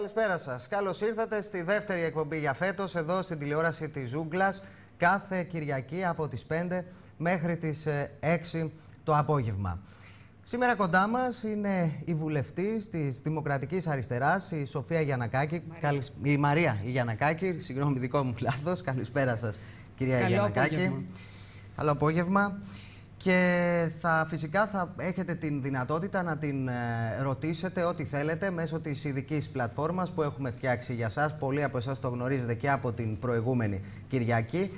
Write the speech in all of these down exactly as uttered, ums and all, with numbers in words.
καλησπέρα σας. Καλώς ήρθατε στη δεύτερη εκπομπή για φέτος εδώ στην τηλεόραση της Ζούγκλας, κάθε Κυριακή από τις πέντε μέχρι τις έξι το απόγευμα. Σήμερα κοντά μας είναι η βουλευτής της Δημοκρατικής Αριστεράς, η Σοφία Γιαννακάκη. Μαρία. Καλησ... Η Μαρία η Γιαννακάκη, συγγνώμη, δικό μου λάθος. Καλησπέρα σας, κυρία Καλό Γιαννακάκη. Απόγευμα. Καλό απόγευμα. Και θα, φυσικά θα έχετε την δυνατότητα να την ε, ρωτήσετε ό,τι θέλετε μέσω της ειδικής πλατφόρμας που έχουμε φτιάξει για σας. Πολλοί από εσάς το γνωρίζετε και από την προηγούμενη Κυριακή.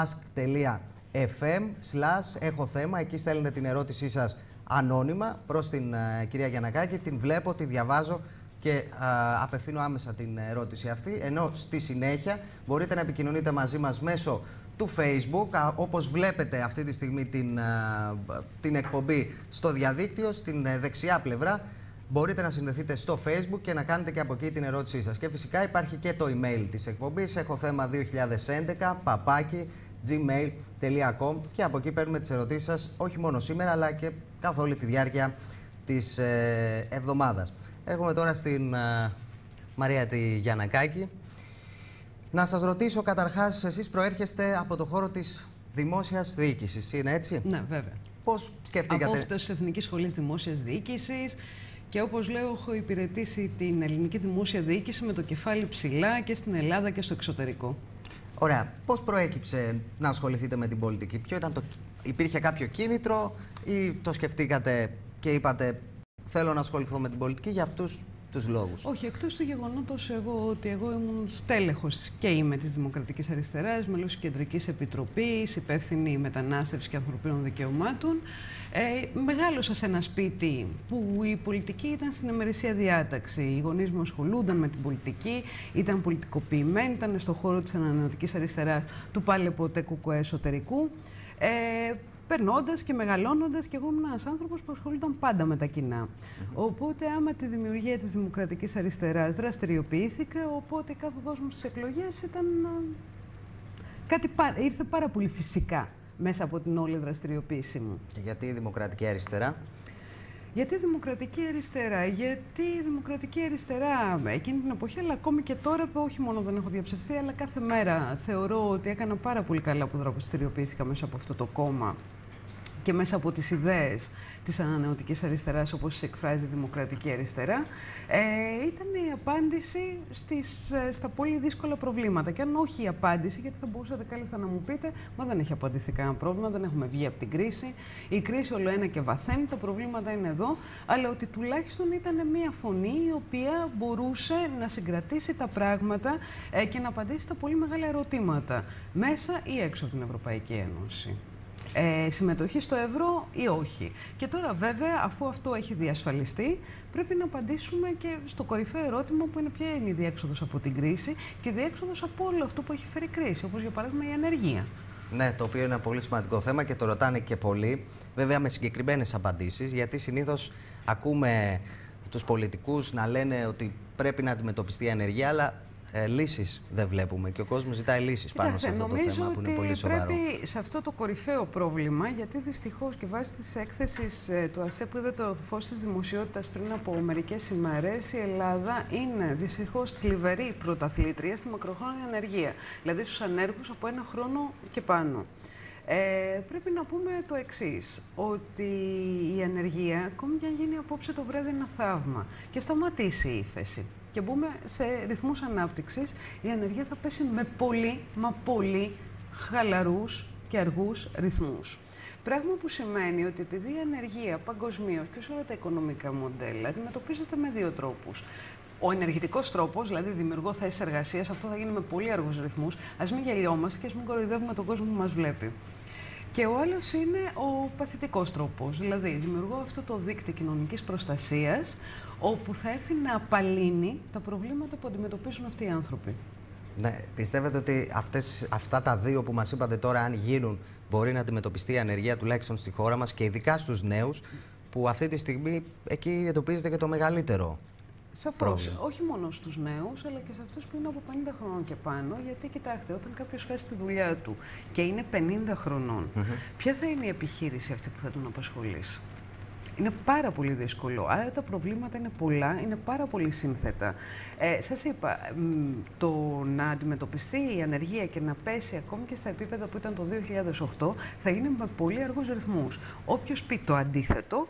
ask.fm slash έχω θέμα. Εκεί στέλνετε την ερώτησή σας ανώνυμα προς την ε, κυρία Γιαννακάκη. Την βλέπω, τη διαβάζω και ε, απευθύνω άμεσα την ερώτηση αυτή. Ενώ στη συνέχεια μπορείτε να επικοινωνείτε μαζί μας μέσω του Facebook, όπως βλέπετε αυτή τη στιγμή την, την εκπομπή στο διαδίκτυο, στην δεξιά πλευρά μπορείτε να συνδεθείτε στο Facebook και να κάνετε και από εκεί την ερώτησή σας. Και φυσικά υπάρχει και το email της εκπομπής, έχω θέμα δύο χιλιάδες έντεκα παπάκι gmail τελεία com, και από εκεί παίρνουμε τις ερωτήσεις σας όχι μόνο σήμερα αλλά και καθ' όλη τη διάρκεια της ε, εβδομάδας. Έχουμε τώρα στην ε, Μαρία τη Γιαννακάκη. Να σας ρωτήσω καταρχάς, εσείς προέρχεστε από το χώρο της δημόσιας διοίκησης, είναι έτσι? Ναι, βέβαια. Πώς σκεφτήκατε? Από αυτό της Εθνικής Σχολής Δημόσιας Διοίκησης και όπως λέω, έχω υπηρετήσει την ελληνική δημόσια διοίκηση με το κεφάλι ψηλά και στην Ελλάδα και στο εξωτερικό. Ωραία. Πώς προέκυψε να ασχοληθείτε με την πολιτική? Ποιο ήταν το... Υπήρχε κάποιο κίνητρο ή το σκεφτήκατε και είπατε θέλω να ασχοληθώ με την πολιτική για αυτούς τους λόγους? Όχι, εκτός του γεγονότος εγώ, ότι εγώ ήμουν στέλεχος και είμαι της Δημοκρατικής Αριστεράς, μέλος της Κεντρικής Επιτροπής, υπεύθυνη μετανάστευσης και ανθρωπίνων δικαιωμάτων. Ε, μεγάλωσα σε ένα σπίτι που η πολιτική ήταν στην ημερησία διάταξη. Οι γονείς μου ασχολούνταν με την πολιτική, ήταν πολιτικοποιημένοι, ήταν στον χώρο της ανανεωτικής αριστεράς του πάλε ποτέ κουκουέ εσωτερικού. Ε, Περνώντας και μεγαλώνοντας, και εγώ ήμουν ένας άνθρωπος που ασχολούνταν πάντα με τα κοινά. Mm-hmm. Οπότε, άμα τη δημιουργία της Δημοκρατικής Αριστεράς δραστηριοποιήθηκα, οπότε η κάθοδός μου στις εκλογές ήταν κάτι, ήρθε πάρα πολύ φυσικά μέσα από την όλη δραστηριοποίησή μου. Και γιατί η Δημοκρατική Αριστερά? Γιατί η Δημοκρατική Αριστερά, γιατί η Δημοκρατική Αριστερά εκείνη την εποχή, αλλά ακόμη και τώρα που όχι μόνο δεν έχω διαψευστεί, αλλά κάθε μέρα θεωρώ ότι έκανα πάρα πολύ καλά που δραστηριοποιήθηκα μέσα από αυτό το κόμμα και μέσα από τις ιδέες της ανανεωτικής αριστεράς, όπως εκφράζει η Δημοκρατική Αριστερά, ε, ήταν η απάντηση στις, στα πολύ δύσκολα προβλήματα. Και αν όχι η απάντηση, γιατί θα μπορούσατε κάλλιστα να μου πείτε, μα δεν έχει απαντηθεί κανένα πρόβλημα, δεν έχουμε βγει από την κρίση, η κρίση όλο ένα και βαθαίνει, τα προβλήματα είναι εδώ, αλλά ότι τουλάχιστον ήταν μια φωνή η οποία μπορούσε να συγκρατήσει τα πράγματα ε, και να απαντήσει στα πολύ μεγάλα ερωτήματα, μέσα ή έξω από την Ευρωπαϊκή Ένωση. Ε, συμμετοχή στο ευρώ ή όχι. Και τώρα βέβαια, αφού αυτό έχει διασφαλιστεί, πρέπει να απαντήσουμε και στο κορυφαίο ερώτημα που είναι ποια είναι η διέξοδος από την κρίση και η διέξοδος από όλο αυτό που έχει φέρει κρίση, όπως για παράδειγμα η ανεργία. Ναι, το οποίο είναι ένα πολύ σημαντικό θέμα και το ρωτάνε και πολλοί, βέβαια με συγκεκριμένες απαντήσεις, γιατί συνήθως ακούμε τους πολιτικούς να λένε ότι πρέπει να αντιμετωπιστεί η ανεργία, αλλά Ε, λύσεις δεν βλέπουμε και ο κόσμος ζητάει λύσεις πάνω σε αυτό το θέμα που είναι πολύ σοβαρό. Πρέπει σε αυτό το κορυφαίο πρόβλημα, γιατί δυστυχώς και βάσει της έκθεσης ε, του ΑΣΕ που είδε το φως της δημοσιότητας πριν από μερικές ημέρες, η Ελλάδα είναι δυστυχώς θλιβερή πρωταθλήτρια στη μακροχρόνια ανεργία, δηλαδή στους ανέργους από ένα χρόνο και πάνω. Ε, πρέπει να πούμε το εξής, ότι η ανεργία, ακόμη και αν γίνει απόψε το βράδυ ένα θαύμα και σταματήσει η ύφεση και μπούμε σε ρυθμούς ανάπτυξης, η ανεργία θα πέσει με πολύ, μα πολύ χαλαρούς και αργούς ρυθμούς. Πράγμα που σημαίνει ότι επειδή η ανεργία παγκοσμίως και σε όλα τα οικονομικά μοντέλα αντιμετωπίζεται με δύο τρόπους. Ο ενεργητικός τρόπος, δηλαδή δημιουργώ θέσεις εργασίας, αυτό θα γίνει με πολύ αργούς ρυθμούς. Ας μην γελιόμαστε και ας μην κοροϊδεύουμε τον κόσμο που μας βλέπει. Και ο άλλος είναι ο παθητικός τρόπος, δηλαδή δημιουργώ αυτό το δίκτυο κοινωνικής προστασίας, όπου θα έρθει να απαλύνει τα προβλήματα που αντιμετωπίζουν αυτοί οι άνθρωποι. Ναι, πιστεύετε ότι αυτές, αυτά τα δύο που μας είπατε τώρα, αν γίνουν, μπορεί να αντιμετωπιστεί η ανεργία τουλάχιστον στη χώρα μας και ειδικά στους νέους, που αυτή τη στιγμή εκεί εντοπίζεται και το μεγαλύτερο Σαφώς, πρόβλημα? όχι μόνο στους νέους, αλλά και σε αυτούς που είναι από πενήντα χρονών και πάνω, γιατί κοιτάξτε, όταν κάποιος χάσει τη δουλειά του και είναι πενήντα χρονών, mm-hmm. ποια θα είναι η επιχείρηση αυτή που θα τον απασχολήσει? Είναι πάρα πολύ δύσκολο. Άρα τα προβλήματα είναι πολλά, είναι πάρα πολύ σύνθετα. Ε, σας είπα, το να αντιμετωπιστεί η ανεργία και να πέσει ακόμη και στα επίπεδα που ήταν το δύο χιλιάδες οκτώ θα γίνει με πολύ αργούς ρυθμούς. Όποιος πει το αντίθετο,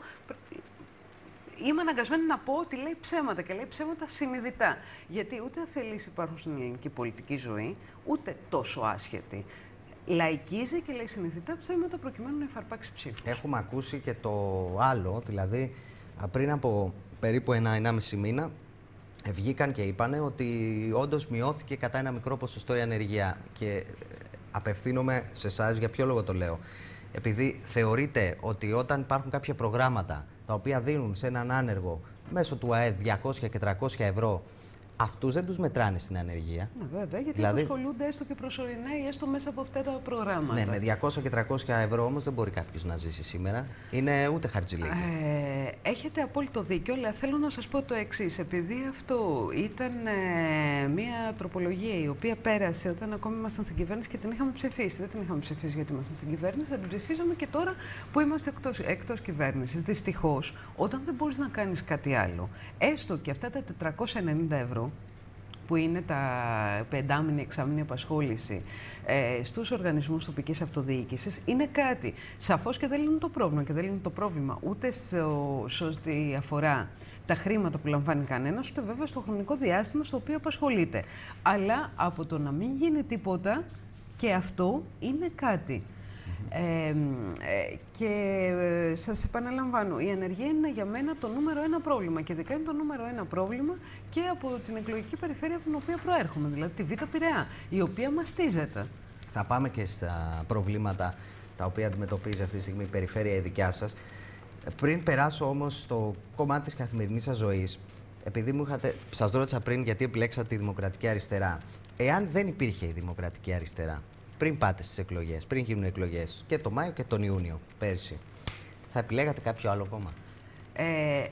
είμαι αναγκασμένη να πω ότι λέει ψέματα και λέει ψέματα συνειδητά. Γιατί ούτε αφελείς υπάρχουν στην ελληνική πολιτική ζωή, ούτε τόσο άσχετη. Λαϊκίζει και λέει συνειδητά ψέματα προκειμένου να εφαρπάξει ψήφους. Έχουμε ακούσει και το άλλο, δηλαδή πριν από περίπου ένα ενάμιση μήνα βγήκαν και είπανε ότι όντως μειώθηκε κατά ένα μικρό ποσοστό η ανεργία. Και απευθύνομαι σε εσάς, για ποιο λόγο το λέω. Επειδή θεωρείτε ότι όταν υπάρχουν κάποια προγράμματα τα οποία δίνουν σε έναν άνεργο μέσω του ΑΕΔ διακόσια και τριακόσια ευρώ, αυτούς δεν τους μετράνε στην ανεργία. Ναι, βέβαια, γιατί δηλαδή, ασχολούνται έστω και προσωρινά ή έστω μέσα από αυτά τα προγράμματα. Ναι, με διακόσια και τριακόσια ευρώ όμως δεν μπορεί κάποιος να ζήσει σήμερα. Είναι ούτε χαρτζηλίκι. Ε, έχετε απόλυτο δίκιο, αλλά θέλω να σας πω το εξής. Επειδή αυτό ήταν ε, μια τροπολογία η οποία πέρασε όταν ακόμη ήμασταν στην κυβέρνηση και την είχαμε ψηφίσει. Δεν την είχαμε ψηφίσει γιατί ήμασταν στην κυβέρνηση, θα την ψηφίσαμε και τώρα που είμαστε εκτός, εκτός κυβέρνησης. Δυστυχώς, όταν δεν μπορείς να κάνεις κάτι άλλο, έστω και αυτά τα τετρακόσια ενενήντα ευρώ, που είναι τα πεντάμινη, εξάμινη απασχόληση ε, στους οργανισμούς τοπικής αυτοδιοίκησης, είναι κάτι. Σαφώς και δεν λύνουν το πρόβλημα και δεν λύνουν το πρόβλημα ούτε σε ό,τι αφορά τα χρήματα που λαμβάνει κανένας, ούτε βέβαια στο χρονικό διάστημα στο οποίο απασχολείται. Αλλά από το να μην γίνει τίποτα, και αυτό είναι κάτι. Ε, ε, και ε, σας επαναλαμβάνω, η ανεργία είναι για μένα το νούμερο ένα πρόβλημα και ειδικά είναι το νούμερο ένα πρόβλημα και από την εκλογική περιφέρεια από την οποία προέρχομαι, δηλαδή τη Β' Πειραιά, η οποία μαστίζεται. Θα πάμε και στα προβλήματα τα οποία αντιμετωπίζει αυτή τη στιγμή η περιφέρεια η δικιά σας. Πριν περάσω όμως στο κομμάτι της καθημερινής σας ζωής, επειδή μου είχατε, σας ρώτησα πριν γιατί επιλέξατε τη Δημοκρατική Αριστερά. Εάν δεν υπήρχε η Δημοκρατική Αριστερά, πριν πάτε στις εκλογές, πριν γίνουν εκλογές και το Μάιο και τον Ιούνιο πέρσι, θα επιλέγατε κάποιο άλλο κόμμα? Ε,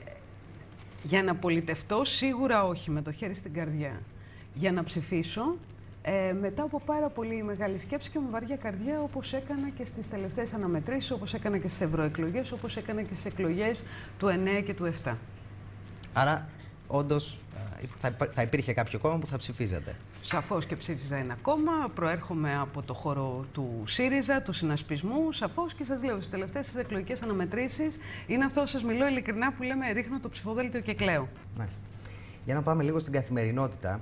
για να πολιτευτώ, σίγουρα όχι, με το χέρι στην καρδιά. Για να ψηφίσω, ε, μετά από πάρα πολύ μεγάλη σκέψη και με βαριά καρδιά, όπως έκανα και στις τελευταίες αναμετρήσεις, όπως έκανα και στις ευρωεκλογές, όπως έκανα και στις εκλογές του εννέα και του επτά. Άρα, όντως, θα, θα υπήρχε κάποιο κόμμα που θα ψηφίζατε? Σαφώς και ψήφιζα ένα κόμμα. Προέρχομαι από το χώρο του ΣΥΡΙΖΑ, του συνασπισμού. Σαφώς και σας λέω, στις τελευταίες εκλογικές αναμετρήσεις είναι αυτό, σας μιλώ ειλικρινά, που λέμε ρίχνω το ψηφοδέλτιο και κλαίω. Μάλιστα. Για να πάμε λίγο στην καθημερινότητα.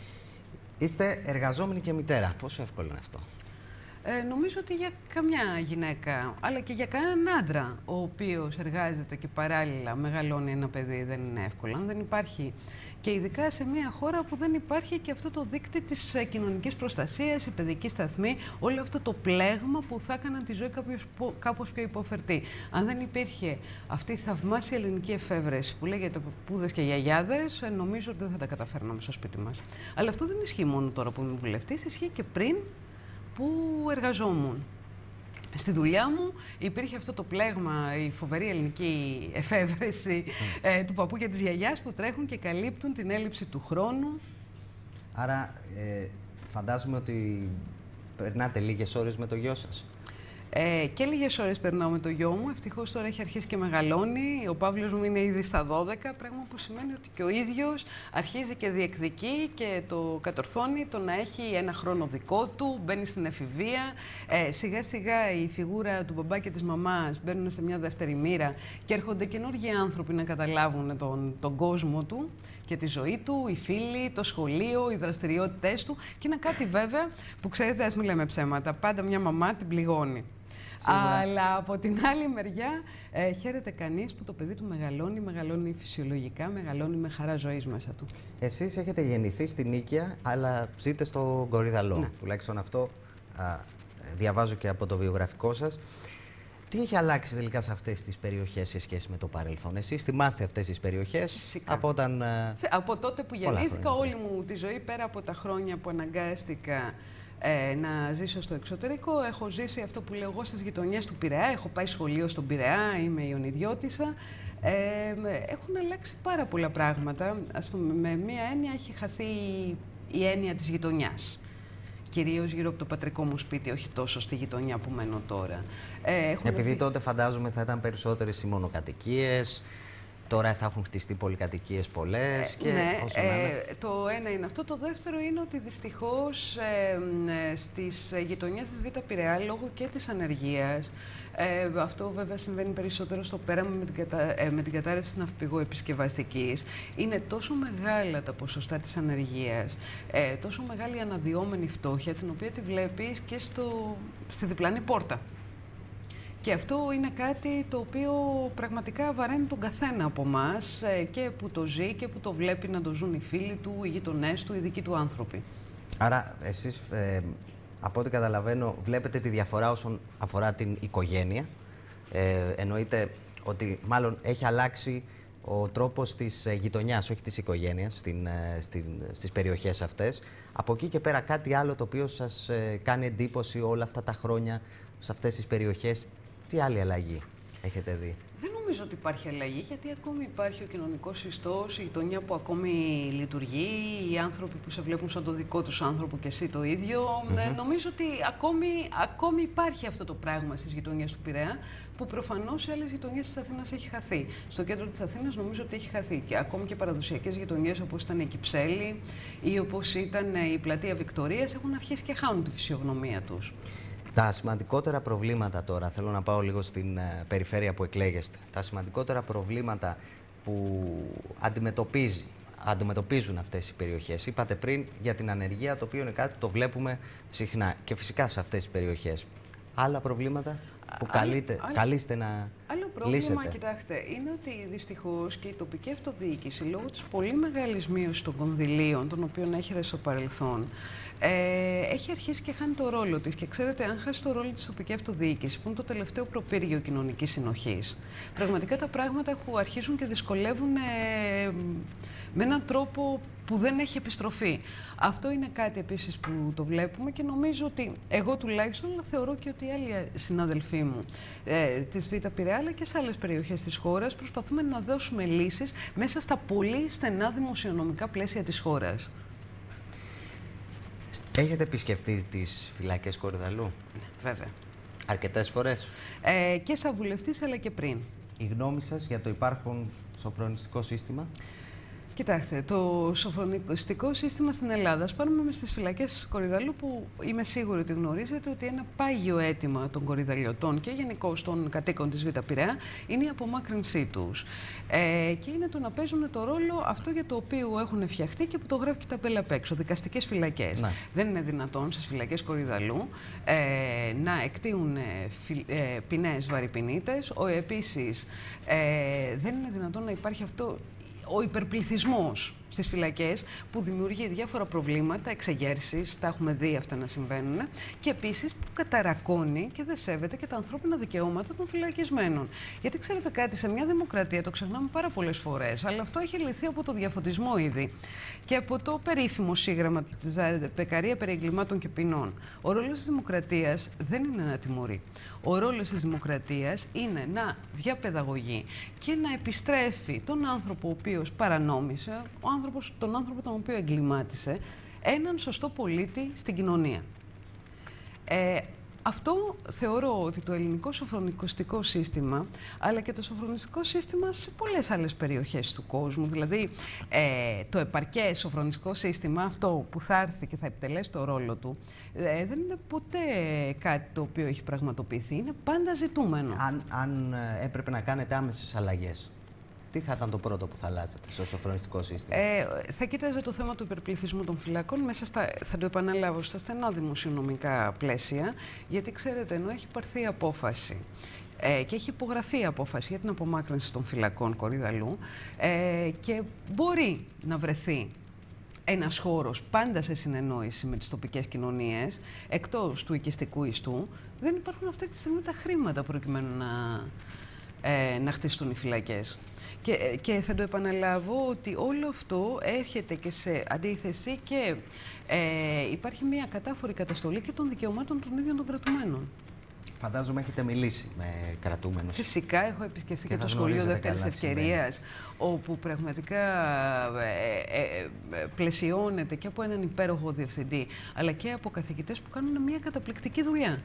Είστε εργαζόμενοι και μητέρα. Πόσο εύκολο είναι αυτό? Ε, νομίζω ότι για καμιά γυναίκα, αλλά και για κανέναν άντρα, ο οποίος εργάζεται και παράλληλα μεγαλώνει ένα παιδί, δεν είναι εύκολο. Αν δεν υπάρχει, και ειδικά σε μια χώρα που δεν υπάρχει και αυτό το δίκτυ της κοινωνικής προστασίας, η παιδική σταθμή, όλο αυτό το πλέγμα που θα έκαναν τη ζωή κάποιος, κάπως πιο υποφερτή. Αν δεν υπήρχε αυτή η θαυμάσια ελληνική εφεύρεση που λέγεται παππούδες και γιαγιάδες, νομίζω ότι δεν θα τα καταφέρναμε στο σπίτι μας. Αλλά αυτό δεν ισχύει μόνο τώρα που είμαι βουλευτής, ισχύει και πριν που εργαζόμουν. Στη δουλειά μου υπήρχε αυτό το πλέγμα, η φοβερή ελληνική εφεύρεση mm. ε, του παππού και της γιαγιάς που τρέχουν και καλύπτουν την έλλειψη του χρόνου. Άρα ε, φαντάζομαι ότι περνάτε λίγες ώρες με το γιο σας. Ε, και λίγες ώρες περνάω με το γιο μου. Ευτυχώς τώρα έχει αρχίσει και μεγαλώνει. Ο Παύλος μου είναι ήδη στα δώδεκα, πράγμα που σημαίνει ότι και ο ίδιος αρχίζει και διεκδικεί και το κατορθώνει το να έχει ένα χρόνο δικό του, μπαίνει στην εφηβεία. Ε, σιγά σιγά η φιγούρα του μπαμπά και της μαμάς μπαίνουν σε μια δεύτερη μοίρα και έρχονται καινούργιοι άνθρωποι να καταλάβουν τον, τον κόσμο του και τη ζωή του, οι φίλοι, το σχολείο, οι δραστηριότητές του. Και είναι κάτι βέβαια που ξέρετε, ας μην λέμε ψέματα, πάντα μια μαμά την πληγώνει. Σίγουρα. Αλλά από την άλλη μεριά ε, χαίρεται κανείς που το παιδί του μεγαλώνει, μεγαλώνει φυσιολογικά, μεγαλώνει με χαρά ζωής μέσα του. Εσείς έχετε γεννηθεί στην Νίκαια, αλλά ζείτε στο Κορυδαλό. Ναι. Τουλάχιστον αυτό α, διαβάζω και από το βιογραφικό σας. Τι έχει αλλάξει τελικά σε αυτές τις περιοχές σε σχέση με το παρελθόν? Εσείς θυμάστε αυτές τις περιοχές? Φυσικά. Από, όταν, από τότε που γεννήθηκα, όλη μου τη ζωή, πέρα από τα χρόνια που αναγκάστηκα Ε, να ζήσω στο εξωτερικό. Έχω ζήσει αυτό που λέω εγώ στις γειτονιές του Πειραιά. Έχω πάει σχολείο στον Πειραιά, είμαι Ιωνιδιώτισσα. Ε, έχουν αλλάξει πάρα πολλά πράγματα. Ας πούμε, με μία έννοια έχει χαθεί η έννοια της γειτονιάς. κυρίως γύρω από το πατρικό μου σπίτι, όχι τόσο στη γειτονιά που μένω τώρα. Ε, Επειδή δει... τότε φαντάζομαι θα ήταν περισσότερες οι μονοκατοικίες, τώρα θα έχουν χτιστεί πολυκατοικίες πολλές και ναι, όσο να είναι. Ε, το ένα είναι αυτό. Το δεύτερο είναι ότι δυστυχώς ε, ε, στις γειτονιές της Β' Πειραιά, λόγω και της ανεργίας, ε, αυτό βέβαια συμβαίνει περισσότερο στο πέραμα με την, κατα... ε, με την κατάρρευση ναυπηγοεπισκευαστικής, είναι τόσο μεγάλα τα ποσοστά της ανεργίας, ε, τόσο μεγάλη αναδυόμενη φτώχεια, την οποία τη βλέπεις και στο... στη διπλανή πόρτα. Και αυτό είναι κάτι το οποίο πραγματικά βαραίνει τον καθένα από εμάς και που το ζει και που το βλέπει να το ζουν οι φίλοι του, οι γειτονές του, οι δικοί του άνθρωποι. Άρα εσείς, ε, από ό,τι καταλαβαίνω, βλέπετε τη διαφορά όσον αφορά την οικογένεια. Ε, εννοείται ότι μάλλον έχει αλλάξει ο τρόπος της γειτονιάς, όχι της οικογένειας, στην, στην, στις περιοχές αυτές. Από εκεί και πέρα κάτι άλλο το οποίο σας ε, κάνει εντύπωση όλα αυτά τα χρόνια σε αυτές τις περιοχές. Τι άλλη αλλαγή έχετε δει? Δεν νομίζω ότι υπάρχει αλλαγή, γιατί ακόμη υπάρχει ο κοινωνικός ιστός, η γειτονιά που ακόμη λειτουργεί, οι άνθρωποι που σε βλέπουν σαν το δικό τους άνθρωπο και εσύ το ίδιο. Mm-hmm. Νομίζω ότι ακόμη, ακόμη υπάρχει αυτό το πράγμα στις γειτονιές του Πειραιά, που προφανώς σε άλλες γειτονιές της Αθήνας έχει χαθεί. Στο κέντρο της Αθήνας νομίζω ότι έχει χαθεί. Και ακόμη και παραδοσιακές γειτονιές όπως ήταν η Κυψέλη ή όπως ήταν η Πλατεία Βικτωρίας έχουν αρχίσει και χάνουν τη φυσιογνωμία τους. Τα σημαντικότερα προβλήματα τώρα, θέλω να πάω λίγο στην uh, περιφέρεια που εκλέγεστε. Τα σημαντικότερα προβλήματα που αντιμετωπίζει, αντιμετωπίζουν αυτές οι περιοχές. Είπατε πριν για την ανεργία, το οποίο είναι κάτι που το βλέπουμε συχνά και φυσικά σε αυτές τις περιοχές. Άλλα προβλήματα που καλείτε, άλλο, καλείστε να άλλο πρόβλημα, λύσετε? Κοιτάξτε, είναι ότι δυστυχώς και η τοπική αυτοδιοίκηση, λόγω της πολύ μεγάλης μείωσης των κονδυλίων, των οποίων έχει στο παρελθόν, ε, έχει αρχίσει και χάνει το ρόλο της. Και ξέρετε, αν χάσει το ρόλο της τοπική αυτοδιοίκηση, που είναι το τελευταίο προπύργιο κοινωνικής συνοχής, πραγματικά τα πράγματα αρχίζουν και δυσκολεύουν ε, με έναν τρόπο που δεν έχει επιστροφή. Αυτό είναι κάτι επίσης που το βλέπουμε και νομίζω ότι εγώ τουλάχιστον, αλλά θεωρώ και ότι οι άλλοι συναδελφοί μου ε, της Β' Πειραιά, αλλά και σε άλλες περιοχές της χώρας, προσπαθούμε να δώσουμε λύσεις μέσα στα πολύ στενά δημοσιονομικά πλαίσια της χώρας. Έχετε επισκεφτεί τις φυλακές Κορυδαλλού? Βέβαια. Αρκετές φορές. Ε, και σαν βουλευτής, αλλά και πριν. Η γνώμη σας για το υπάρχον σοφρονιστικό σύστημα? Κοιτάξτε, το σοφρονιστικό σύστημα στην Ελλάδα, ας πάρουμε στις φυλακές Κορυδαλλού, που είμαι σίγουρη ότι γνωρίζετε ότι ένα πάγιο αίτημα των κορυδαλλιωτών και γενικώς των κατοίκων της Β' Πειραιά είναι η απομάκρυνσή τους. Ε, και είναι το να παίζουν το ρόλο αυτό για το οποίο έχουν φτιαχτεί και που το γράφει και τα μπέλα απ' έξω, δικαστικές φυλακές. Ναι. Δεν είναι δυνατόν στις φυλακές Κορυδαλλού ε, να εκτείουν ε, ποινές βαρυπινίτες. Επίσης, ε, δεν είναι δυνατόν να υπάρχει αυτό ο υπερπληθυσμός στις φυλακές, που δημιουργεί διάφορα προβλήματα, εξεγέρσεις, τα έχουμε δει αυτά να συμβαίνουν, και επίσης που καταρακώνει και δεν σέβεται και τα ανθρώπινα δικαιώματα των φυλακισμένων. Γιατί ξέρετε κάτι, σε μια δημοκρατία, το ξεχνάμε πάρα πολλές φορές, αλλά αυτό έχει λυθεί από το διαφωτισμό ήδη και από το περίφημο σύγγραμμα της Πεκαρία περί εγκλημάτων και ποινών. Ο ρόλος της δημοκρατίας δεν είναι να τιμωρεί. Ο ρόλος της δημοκρατίας είναι να διαπαιδαγωγεί και να επιστρέφει τον άνθρωπο ο οποίος παρανόμησε, ο άνθρωπος, τον άνθρωπο τον οποίο εγκλημάτισε, έναν σωστό πολίτη στην κοινωνία. Ε, αυτό θεωρώ ότι το ελληνικό σοφρονιστικό σύστημα, αλλά και το σοφρονιστικό σύστημα σε πολλές άλλες περιοχές του κόσμου, δηλαδή ε, το επαρκές σοφρονιστικό σύστημα, αυτό που θα έρθει και θα επιτελέσει το ρόλο του, ε, δεν είναι ποτέ κάτι το οποίο έχει πραγματοποιηθεί, είναι πάντα ζητούμενο. Αν, αν έπρεπε να κάνετε άμεσες αλλαγές, τι θα ήταν το πρώτο που θα αλλάζετε στο σοφρονιστικό σύστημα? Ε, θα κοίταζε το θέμα του υπερπληθυσμού των φυλακών μέσα στα, θα το επαναλάβω, στα στενά δημοσιονομικά πλαίσια, γιατί ξέρετε, ενώ έχει πάρθει απόφαση ε, και έχει υπογραφεί απόφαση για την απομάκρυνση των φυλακών Κορυδαλλού ε, και μπορεί να βρεθεί ένας χώρος πάντα σε συνεννόηση με τις τοπικές κοινωνίες, εκτός του οικιστικού ιστού, δεν υπάρχουν αυτή τη στιγμή τα χρήματα προκειμένου να, ε, να χτιστούν οι φυλακές. Και, και θα το επαναλάβω ότι όλο αυτό έρχεται και σε αντίθεση και ε, υπάρχει μια κατάφορη καταστολή και των δικαιωμάτων των ίδιων των κρατουμένων. Φαντάζομαι έχετε μιλήσει με κρατούμενους. Φυσικά, έχω επισκεφθεί και, και το σχολείο δεύτερης ευκαιρίας, όπου πραγματικά ε, ε, ε, πλαισιώνεται και από έναν υπέροχο διευθυντή, αλλά και από καθηγητές που κάνουν μια καταπληκτική δουλειά.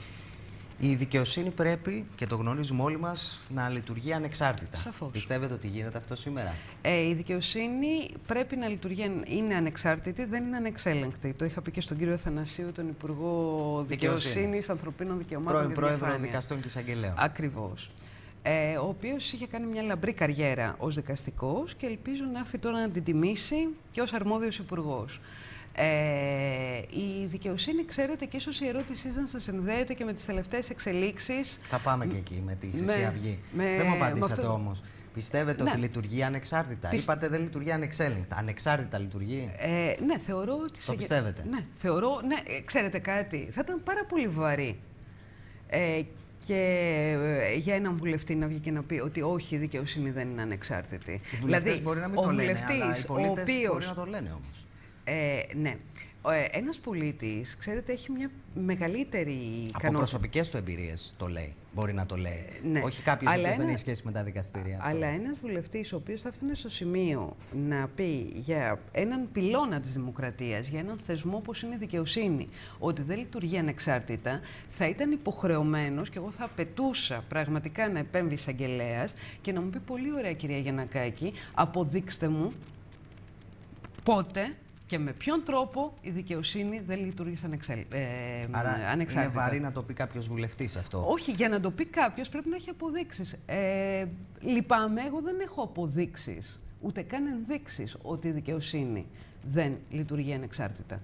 Η δικαιοσύνη πρέπει, και το γνωρίζουμε όλοι μας, να λειτουργεί ανεξάρτητα. Σαφώς. Πιστεύετε ότι γίνεται αυτό σήμερα? Ε, η δικαιοσύνη πρέπει να λειτουργεί, είναι ανεξάρτητη, δεν είναι ανεξέλεγκτη. Το είχα πει και στον κύριο Αθανασίου, τον Υπουργό Δικαιοσύνης, Ανθρωπίνων Δικαιωμάτων Πρώην και Πρόεδρο Διαφάνειας. Δικαστών και Εισαγγελέων. Ακριβώς. Ε, ο οποίος είχε κάνει μια λαμπρή καριέρα ως δικαστικός και ελπίζω να έρθει τώρα να την τιμήσει και ως αρμόδιος υπουργός. Ε, η δικαιοσύνη, ξέρετε, και ίσως η ερώτησή σας να συνδέεται και με τις τελευταίες εξελίξεις. Θα πάμε και εκεί με τη Χρυσή με, Αυγή. με, δεν μου απαντήσατε αυτό... όμως. Πιστεύετε ναι. ότι λειτουργεί ανεξάρτητα? Πισ... Είπατε δεν λειτουργεί ανεξέλεγκτα. Ανεξάρτητα λειτουργεί. Ε, ναι, θεωρώ ότι... Το σε... πιστεύετε? Ναι, θεωρώ... Ναι, ξέρετε κάτι, θα ήταν πάρα πολύ βαρύ. Ε, και ε, για έναν βουλευτή να βγει και να πει ότι όχι, η δικαιοσύνη δεν είναι ανεξάρτητη. Οι βουλευτές δηλαδή, μπορεί να μην το λένε, αλλά οι πολίτες οποίος... μπορεί να το λένε όμως. Ε, ναι. Ε, ένας πολίτης, ξέρετε, έχει μια μεγαλύτερη... Από κανό... προσωπικές του εμπειρίες το λέει. Μπορεί να το λέει. Ε, ναι. Όχι κάποιος που ένα... δεν έχει σχέση με τα δικαστήρια. Αλλά αυτό. Ένας βουλευτής, ο οποίος θα φτάνει στο σημείο να πει για έναν πυλώνα της δημοκρατίας, για έναν θεσμό όπως είναι η δικαιοσύνη, ότι δεν λειτουργεί ανεξάρτητα, θα ήταν υποχρεωμένος, και εγώ θα απαιτούσα πραγματικά να επέμβει εισαγγελέας και να μου πει πολύ ωραία, κυρία Γιαννακάκη, αποδείξτε μου πότε και με ποιον τρόπο η δικαιοσύνη δεν λειτουργεί ανεξέλ... ε, Άρα ανεξάρτητα. Είναι βαρύ να το πει κάποιος βουλευτής αυτό. Όχι, για να το πει κάποιος πρέπει να έχει αποδείξεις. Ε, λυπάμαι, εγώ δεν έχω αποδείξεις, ούτε καν ενδείξεις ότι η δικαιοσύνη δεν λειτουργεί ανεξάρτητα.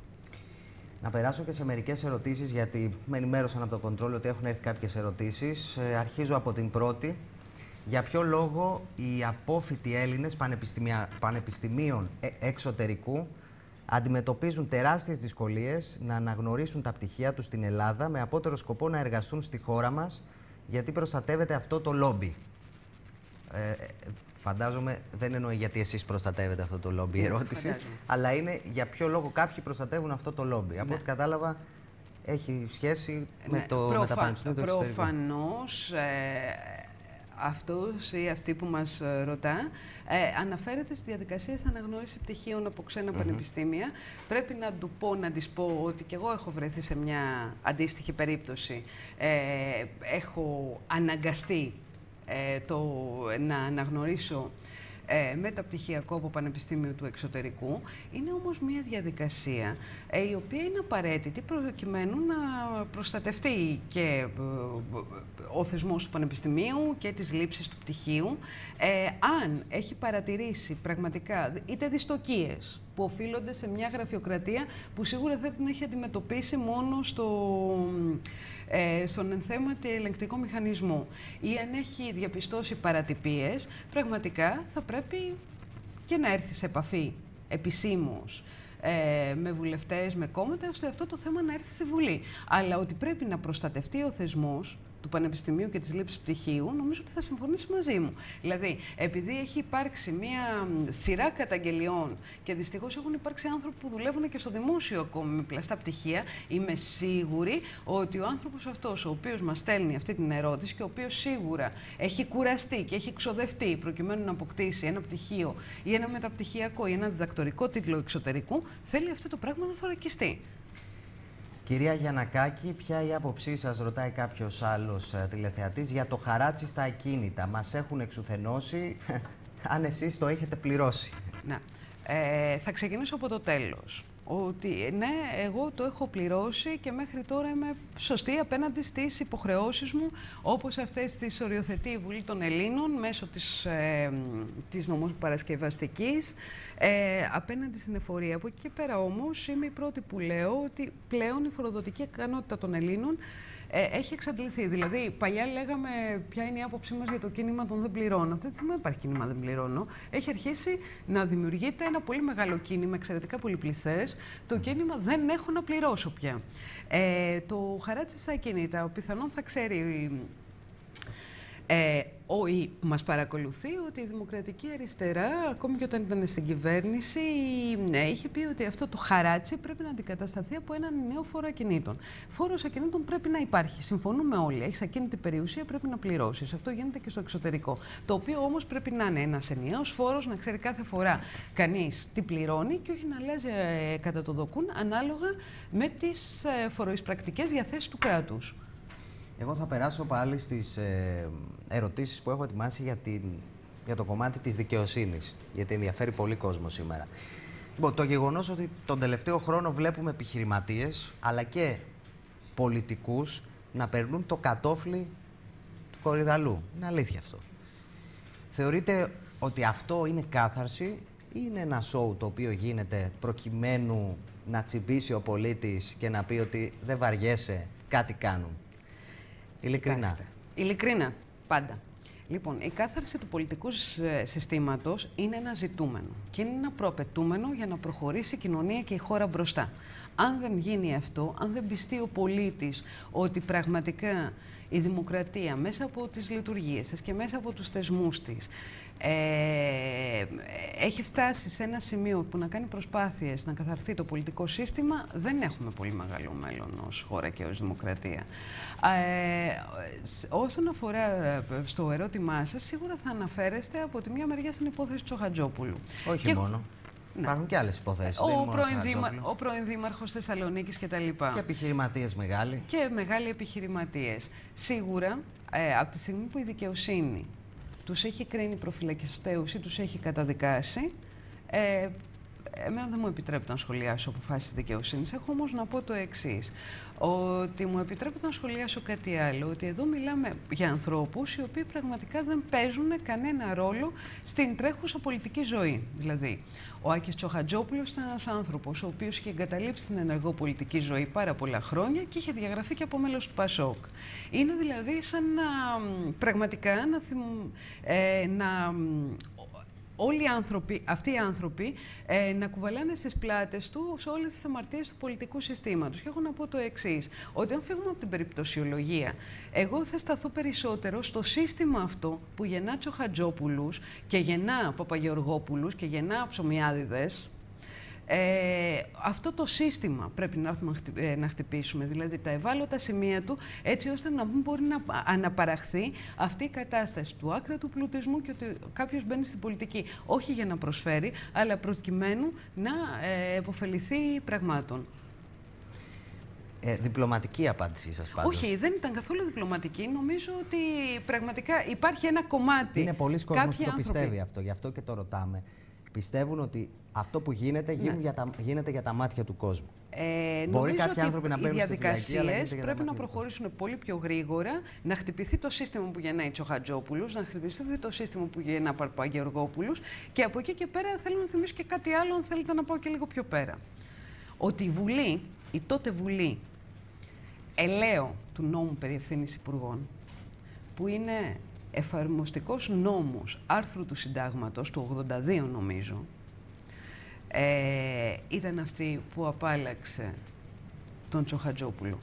Να περάσω και σε μερικές ερωτήσεις, γιατί με ενημέρωσαν από το κοντρόλ ότι έχουν έρθει κάποιες ερωτήσεις. Ε, αρχίζω από την πρώτη. Για ποιο λόγο οι απόφοιτοι Έλληνες πανεπιστημίων εξωτερικού αντιμετωπίζουν τεράστιες δυσκολίες να αναγνωρίσουν τα πτυχία τους στην Ελλάδα με απότερο σκοπό να εργαστούν στη χώρα μας, γιατί προστατεύεται αυτό το λόμπι? Ε, φαντάζομαι δεν εννοεί γιατί εσείς προστατεύετε αυτό το λόμπι η ερώτηση, φαντάζομαι. Αλλά είναι για ποιο λόγο κάποιοι προστατεύουν αυτό το λόμπι. Ναι. Από ό,τι κατάλαβα έχει σχέση με, ναι, το, προφα... με τα πανεπιστήμια του εξωτερικού. Προφανώς, ε... αυτός ή αυτή που μας ρωτά, ε, αναφέρεται στη διαδικασία αναγνώριση πτυχίων από ξένα mm-hmm. πανεπιστήμια. Πρέπει να του πω, να της πω ότι και εγώ έχω βρεθεί σε μια αντίστοιχη περίπτωση. Ε, έχω αναγκαστεί ε, το, να αναγνωρίσω ε, μεταπτυχιακό από Πανεπιστήμιο του Εξωτερικού. Είναι όμως μια διαδικασία ε, η οποία είναι απαραίτητη προκειμένου να προστατευτεί και ε, ο θεσμός του Πανεπιστημίου και τις λήψεις του πτυχίου. Ε, αν έχει παρατηρήσει πραγματικά είτε δυστοκίες που οφείλονται σε μια γραφειοκρατία που σίγουρα δεν την έχει αντιμετωπίσει μόνο στο, ε, στον ενθέματι ελεγκτικό μηχανισμό, ή αν έχει διαπιστώσει παρατυπίες, πραγματικά θα πρέπει και να έρθει σε επαφή επισήμως ε, με βουλευτές, με κόμματα, ώστε αυτό το θέμα να έρθει στη Βουλή. Αλλά ότι πρέπει να προστατευτεί ο θεσμός του Πανεπιστημίου και της λήψης πτυχίου, νομίζω ότι θα συμφωνήσει μαζί μου. Δηλαδή, επειδή έχει υπάρξει μία σειρά καταγγελιών και δυστυχώς έχουν υπάρξει άνθρωποι που δουλεύουν και στο δημόσιο ακόμη με πλαστά πτυχία, είμαι σίγουρη ότι ο άνθρωπος αυτός, ο οποίος μας στέλνει αυτή την ερώτηση και ο οποίος σίγουρα έχει κουραστεί και έχει ξοδευτεί προκειμένου να αποκτήσει ένα πτυχίο ή ένα μεταπτυχιακό ή ένα διδακτορικό τίτλο εξωτερικού, θέλει αυτό το πράγμα να θωρακιστεί. Κυρία Γιαννακάκη, ποια η άποψή σας, ρωτάει κάποιος άλλος uh, τηλεθεατής, για το χαράτσι στα ακίνητα? Μας έχουν εξουθενώσει, αν εσείς το έχετε πληρώσει. Να. Ε, θα ξεκινήσω από το τέλος. Ότι ναι, εγώ το έχω πληρώσει και μέχρι τώρα είμαι σωστή απέναντι στις υποχρεώσεις μου, όπως αυτές τις οριοθετεί η Βουλή των Ελλήνων μέσω της, ε, της νομοπαρασκευαστικής ε, απέναντι στην εφορία. Από εκεί και πέρα όμως είμαι η πρώτη που λέω ότι πλέον η φοροδοτική ικανότητα των Ελλήνων ε, έχει εξαντληθεί. Δηλαδή, παλιά λέγαμε ποια είναι η άποψή μας για το κίνημα των δεν πληρώνω. Αυτή τη στιγμή δεν υπάρχει κίνημα δεν πληρώνω. Έχει αρχίσει να δημιουργείται ένα πολύ μεγάλο κίνημα, εξαιρετικά πολυπληθές. Το κίνημα δεν έχω να πληρώσω πια. Ε, το χαράτσι στα ακίνητα, πιθανόν θα ξέρει Ε, ο, η, μας παρακολουθεί ότι η Δημοκρατική Αριστερά, ακόμη και όταν ήταν στην κυβέρνηση, ναι, είχε πει ότι αυτό το χαράτσι πρέπει να αντικατασταθεί από έναν νέο φόρο ακινήτων. Φόρος ακινήτων πρέπει να υπάρχει. Συμφωνούμε όλοι. Έχεις ακίνητη περιουσία, πρέπει να πληρώσεις. Αυτό γίνεται και στο εξωτερικό. Το οποίο όμως πρέπει να είναι ένας ενιαίος φόρος, να ξέρει κάθε φορά κανείς τι πληρώνει και όχι να αλλάζει ε, κατά το δοκούν ανάλογα με τις ε, φοροεισπρακτικές διαθέσεις του κράτους. Εγώ θα περάσω πάλι στις ε, ερωτήσεις που έχω ετοιμάσει για, την, για το κομμάτι της δικαιοσύνης, γιατί ενδιαφέρει πολύ κόσμο σήμερα. Λοιπόν, το γεγονός ότι τον τελευταίο χρόνο βλέπουμε επιχειρηματίες, αλλά και πολιτικούς, να περνούν το κατόφλι του Κορυδαλού. Είναι αλήθεια αυτό. Θεωρείτε ότι αυτό είναι κάθαρση ή είναι ένα σόου το οποίο γίνεται προκειμένου να τσιμπήσει ο πολίτης και να πει ότι δεν βαριέσαι, κάτι κάνουν? Ειλικρινά. Κοιτάξτε. Ειλικρινά, πάντα. Λοιπόν, η κάθαρση του πολιτικού συστήματος είναι ένα ζητούμενο και είναι ένα προαπαιτούμενο για να προχωρήσει η κοινωνία και η χώρα μπροστά. Αν δεν γίνει αυτό, αν δεν πιστεί ο πολίτης ότι πραγματικά η δημοκρατία μέσα από τις λειτουργίες της και μέσα από τους θεσμούς της ε, έχει φτάσει σε ένα σημείο που να κάνει προσπάθειες να καθαρθεί το πολιτικό σύστημα, δεν έχουμε πολύ μεγάλο μέλλον ως χώρα και ως δημοκρατία. Ε, όσον αφορά στο ερώτημά σας, σίγουρα θα αναφέρεστε από τη μια μεριά στην υπόθεση Τσοχατζόπουλου. Όχι και... μόνο. Ναι. Υπάρχουν και άλλες υποθέσεις. Ο, ο, πρώην δήμα, ο πρώην δήμαρχος Θεσσαλονίκης και τα λοιπά. Και επιχειρηματίες μεγάλοι. Και μεγάλοι επιχειρηματίες. Σίγουρα, ε, από τη στιγμή που η δικαιοσύνη τους έχει κρίνει προφυλακιστέους ή τους έχει καταδικάσει, ε, εμένα δεν μου επιτρέπεται να σχολιάσω αποφάσεις της δικαιοσύνης. Έχω όμως να πω το εξής, ότι μου επιτρέπεται να σχολιάσω κάτι άλλο, ότι εδώ μιλάμε για ανθρώπους οι οποίοι πραγματικά δεν παίζουν κανένα ρόλο στην τρέχουσα πολιτική ζωή. Δηλαδή, ο Άκης Τσοχατζόπουλος ήταν ένας άνθρωπος ο οποίος είχε εγκαταλείψει την ενεργό πολιτική ζωή πάρα πολλά χρόνια και είχε διαγραφεί και από μέλος του Πασόκ. Είναι δηλαδή σαν να πραγματικά να, θυμ, ε, να όλοι οι άνθρωποι, αυτοί οι άνθρωποι ε, να κουβαλάνε στις πλάτες του σε όλες τις αμαρτίες του πολιτικού συστήματος. Και έχω να πω το εξής, ότι αν φύγουμε από την περιπτωσιολογία, εγώ θα σταθώ περισσότερο στο σύστημα αυτό που γεννά Τσοχατζόπουλους και γεννά Παπαγεωργόπουλους και γεννά Ψωμιάδηδες. Ε, αυτό το σύστημα πρέπει να έρθουμε να χτυπήσουμε, δηλαδή τα ευάλωτα σημεία του, έτσι ώστε να μην μπορεί να αναπαραχθεί αυτή η κατάσταση του άκρατου πλουτισμού και ότι κάποιος μπαίνει στην πολιτική όχι για να προσφέρει, αλλά προκειμένου να ε, επωφεληθεί πραγμάτων. Ε, διπλωματική απάντησή σας πάντως. Όχι, δεν ήταν καθόλου διπλωματική. Νομίζω ότι πραγματικά υπάρχει ένα κομμάτι. Είναι πολλοί κόσμος που το άνθρωποι... πιστεύει αυτό, γι' αυτό και το ρωτάμε. Πιστεύουν ότι αυτό που γίνεται, ναι. για τα, γίνεται για τα μάτια του κόσμου. Ε, Μπορεί κάποιοι άνθρωποι να μπαίνουν στη φυλακή, αλλά οι πρέπει να προχωρήσουν πολύ πιο γρήγορα, να χτυπηθεί το σύστημα που γεννάει Τσοχατζόπουλους, να χτυπηθεί το σύστημα που γεννά Παπαγεωργόπουλους και από εκεί και πέρα θέλω να θυμίσω και κάτι άλλο, αν θέλετε να πάω και λίγο πιο πέρα. Ότι η Βουλή, η τότε Βουλή, ελαίο του νόμου περί ευθύνης υπουργών, που είναι εφαρμοστικός νόμος άρθρου του Συντάγματος, του ογδόντα δύο νομίζω, ε, ήταν αυτή που απάλλαξε τον Τσοχατζόπουλο.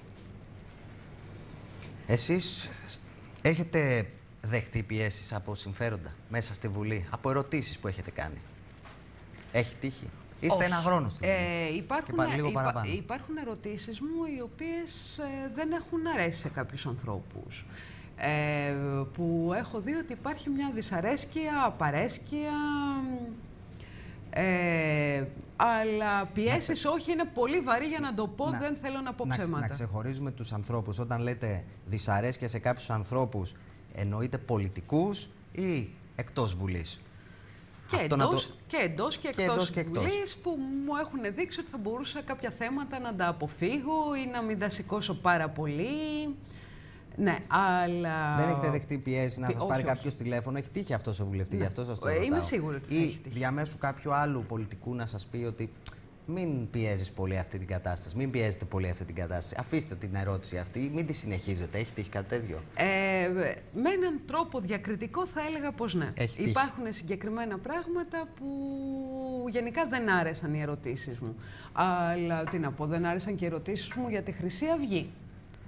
Εσείς έχετε δεχτεί πιέσεις από συμφέροντα μέσα στη Βουλή, από ερωτήσεις που έχετε κάνει? Έχει τύχει? Είστε ένα χρόνο στη Βουλή. Ε, υπάρχουν, και λίγο υπά, υπάρχουν ερωτήσεις μου οι οποίες ε, δεν έχουν αρέσει σε κάποιους ανθρώπους. Ε, που έχω δει ότι υπάρχει μια δυσαρέσκεια, απαρέσκεια, ε, αλλά πιέσεις να, όχι, είναι πολύ βαρύ για να το πω, να, δεν θέλω να πω να, ψέματα. Να ξεχωρίζουμε τους ανθρώπους. Όταν λέτε δυσαρέσκεια σε κάποιους ανθρώπους, εννοείτε πολιτικούς ή εκτός Βουλής? Και εντός, το... και εντός και, και εκτός, εντός και εκτός Βουλής, που μου έχουν δείξει ότι θα μπορούσα κάποια θέματα να τα αποφύγω ή να μην τα σηκώσω πάρα πολύ. Ναι, αλλά... Δεν έχετε δεχτεί πιέση να σας πάρει όχι, κάποιος τηλέφωνο? Έχει τύχει αυτό σε βουλευτή, ναι. γι' αυτό σας το ε, ρωτάω. Είμαι σίγουρη ότι ή θα έχει τύχει. διαμέσου κάποιου άλλου πολιτικού να σας πει ότι μην πιέζεις πολύ αυτή την κατάσταση, μην πιέζετε πολύ αυτή την κατάσταση. Αφήστε την ερώτηση αυτή, μην τη συνεχίζετε. Έχει τύχει κάτι τέτοιο? Ε, με έναν τρόπο διακριτικό θα έλεγα πως ναι. Υπάρχουν συγκεκριμένα πράγματα που γενικά δεν άρεσαν οι ερωτήσεις μου. Αλλά τι να πω, δεν άρεσαν και οι ερωτήσεις μου για τη Χρυσή Αυγή.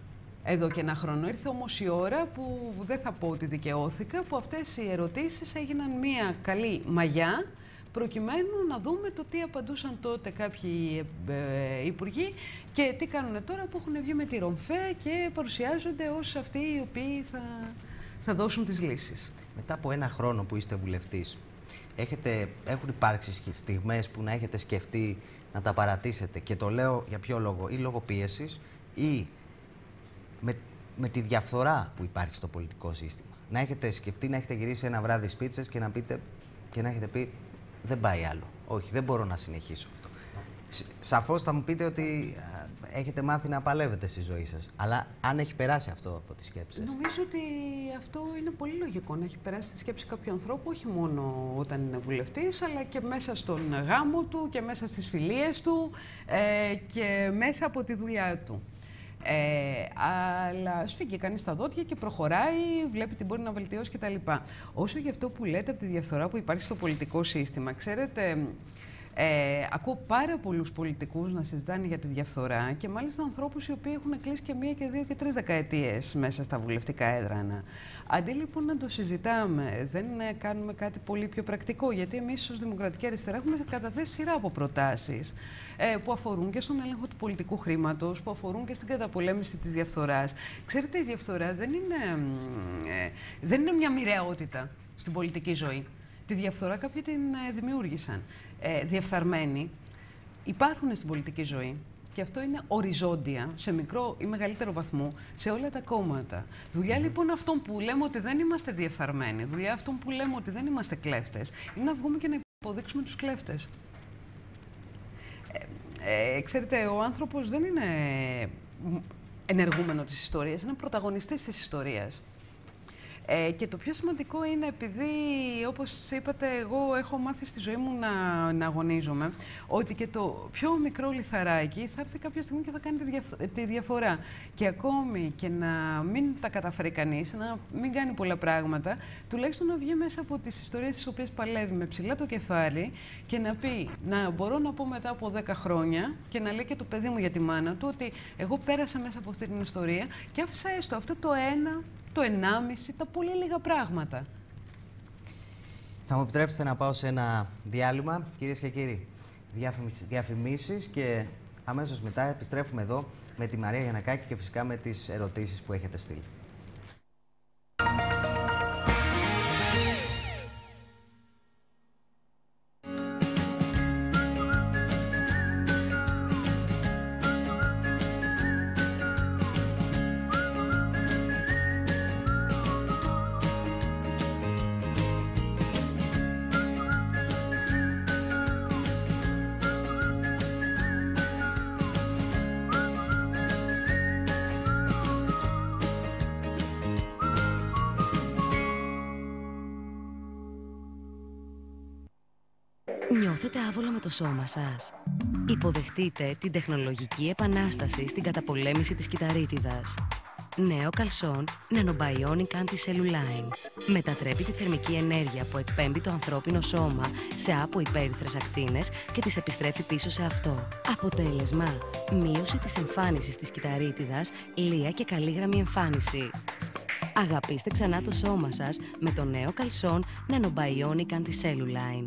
εδώ και ένα χρόνο. Ήρθε όμως η ώρα που δεν θα πω ότι δικαιώθηκα, που αυτές οι ερωτήσεις έγιναν μια καλή μαγιά, προκειμένου να δούμε το τι απαντούσαν τότε κάποιοι ε, υπουργοί και τι κάνουν τώρα που έχουν βγει με τη ρομφαία και παρουσιάζονται ως αυτοί οι οποίοι θα, θα δώσουν τις λύσεις. Μετά από ένα χρόνο που είστε βουλευτής, έχετε, έχουν υπάρξει στιγμές που να έχετε σκεφτεί να τα παρατήσετε, και το λέω για ποιο λόγο, ή λόγω πίεσης ή με, με τη διαφθορά που υπάρχει στο πολιτικό σύστημα. Να έχετε σκεφτεί, να έχετε γυρίσει ένα βράδυ σπίτσες και να, πείτε, και να έχετε πει δεν πάει άλλο. Όχι, δεν μπορώ να συνεχίσω αυτό. Σαφώς θα μου πείτε ότι α, έχετε μάθει να παλεύετε στη ζωή σας. Αλλά αν έχει περάσει αυτό από τις σκέψεις. Νομίζω ότι αυτό είναι πολύ λογικό, να έχει περάσει τη σκέψη κάποιου ανθρώπου, όχι μόνο όταν είναι βουλευτής, αλλά και μέσα στον γάμο του και μέσα στις φιλίες του ε, και μέσα από τη δουλειά του. Ε, αλλά σφίγγει κανείς τα δόντια και προχωράει, βλέπει τι μπορεί να βελτιώσει κτλ. Όσο για αυτό που λέτε από τη διαφθορά που υπάρχει στο πολιτικό σύστημα, ξέρετε, ε, ακούω πάρα πολλούς πολιτικούς να συζητάνε για τη διαφθορά και μάλιστα ανθρώπους οι οποίοι έχουν κλείσει και μία και δύο και τρεις δεκαετίες μέσα στα βουλευτικά έδρανα. Αντί λοιπόν να το συζητάμε, δεν κάνουμε κάτι πολύ πιο πρακτικό, γιατί εμείς ως Δημοκρατική Αριστερά έχουμε καταθέσει σειρά από προτάσεις ε, που αφορούν και στον έλεγχο του πολιτικού χρήματος, που αφορούν και στην καταπολέμηση της διαφθοράς. Ξέρετε, η διαφθορά δεν είναι, ε, δεν είναι μια μοιραιότητα στην πολιτική ζωή. Τη διαφθορά κάποιοι την ε, δημιούργησαν. Ε, διεφθαρμένοι υπάρχουν στην πολιτική ζωή και αυτό είναι οριζόντια, σε μικρό ή μεγαλύτερο βαθμό, σε όλα τα κόμματα. Δουλειά λοιπόν αυτών που λέμε ότι δεν είμαστε διεφθαρμένοι, δουλειά αυτών που λέμε ότι δεν είμαστε κλέφτες, είναι να βγούμε και να υποδείξουμε τους κλέφτες. Ε, ε, ξέρετε, ο άνθρωπος δεν είναι ενεργούμενο της ιστορίας, είναι πρωταγωνιστής της ιστορίας. Ε, και το πιο σημαντικό είναι, επειδή, όπως είπατε, εγώ έχω μάθει στη ζωή μου να, να αγωνίζομαι, ότι και το πιο μικρό λιθαράκι θα έρθει κάποια στιγμή και θα κάνει τη, διαφ τη διαφορά. Και ακόμη και να μην τα καταφέρει κανείς, να μην κάνει πολλά πράγματα, τουλάχιστον να βγει μέσα από τις ιστορίες τις οποίες παλεύει με ψηλά το κεφάλι και να πει, να μπορώ να πω μετά από δέκα χρόνια και να λέει και το παιδί μου για τη μάνα του, ότι εγώ πέρασα μέσα από αυτή την ιστορία και άφησα έστω αυτό το ένα, το ενάμιση, τα πολύ λίγα πράγματα. Θα μου επιτρέψετε να πάω σε ένα διάλειμμα, κυρίες και κύριοι. Διαφημίσεις και αμέσως μετά επιστρέφουμε εδώ με τη Μαρία Γιαννακάκη και φυσικά με τις ερωτήσεις που έχετε στείλει. Νιώθετε άβολα με το σώμα σας? Υποδεχτείτε την τεχνολογική επανάσταση στην καταπολέμηση της κυταρίτιδας. Νέο καλσόν Nanobionic Anti-Cellulline. Μετατρέπει τη θερμική ενέργεια που εκπέμπει το ανθρώπινο σώμα σε αποϊπέρυθρες ακτίνες και τις επιστρέφει πίσω σε αυτό. Αποτέλεσμα: μείωση της εμφάνισης της κυταρίτιδας, λία και καλή εμφάνιση. Αγαπήστε ξανά το σώμα σας με το νέο καλσόν Nanobionic Anti-Cellulline.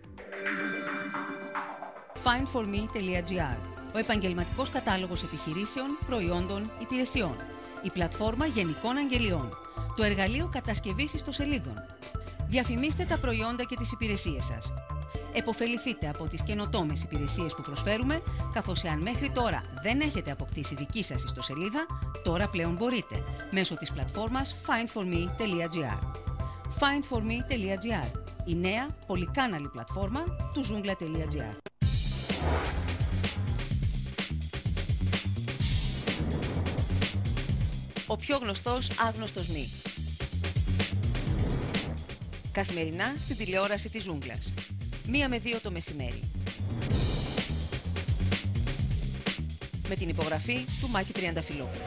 φάιντ φορ μι τελεία τζι άρ, ο επαγγελματικός κατάλογος επιχειρήσεων, προϊόντων, υπηρεσιών. Η πλατφόρμα γενικών αγγελιών. Το εργαλείο κατασκευής ιστοσελίδων. Διαφημίστε τα προϊόντα και τις υπηρεσίες σας. Εποφεληθείτε από τις καινοτόμες υπηρεσίες που προσφέρουμε, καθώς εάν μέχρι τώρα δεν έχετε αποκτήσει δική σας ιστοσελίδα, τώρα πλέον μπορείτε, μέσω της πλατφόρμας φάιντ φορ μι τελεία τζι άρ. φάιντ φορ μι τελεία τζι άρ, η νέα πολυκάναλη πλατφόρμα του ζούγκλα τελεία τζι άρ. Ο πιο γνωστός άγνωστος μη. Καθημερινά στην τηλεόραση της ζούγκλας. Μία με δύο το μεσημέρι. Με την υπογραφή του Μάκη Τριανταφυλόπουλου.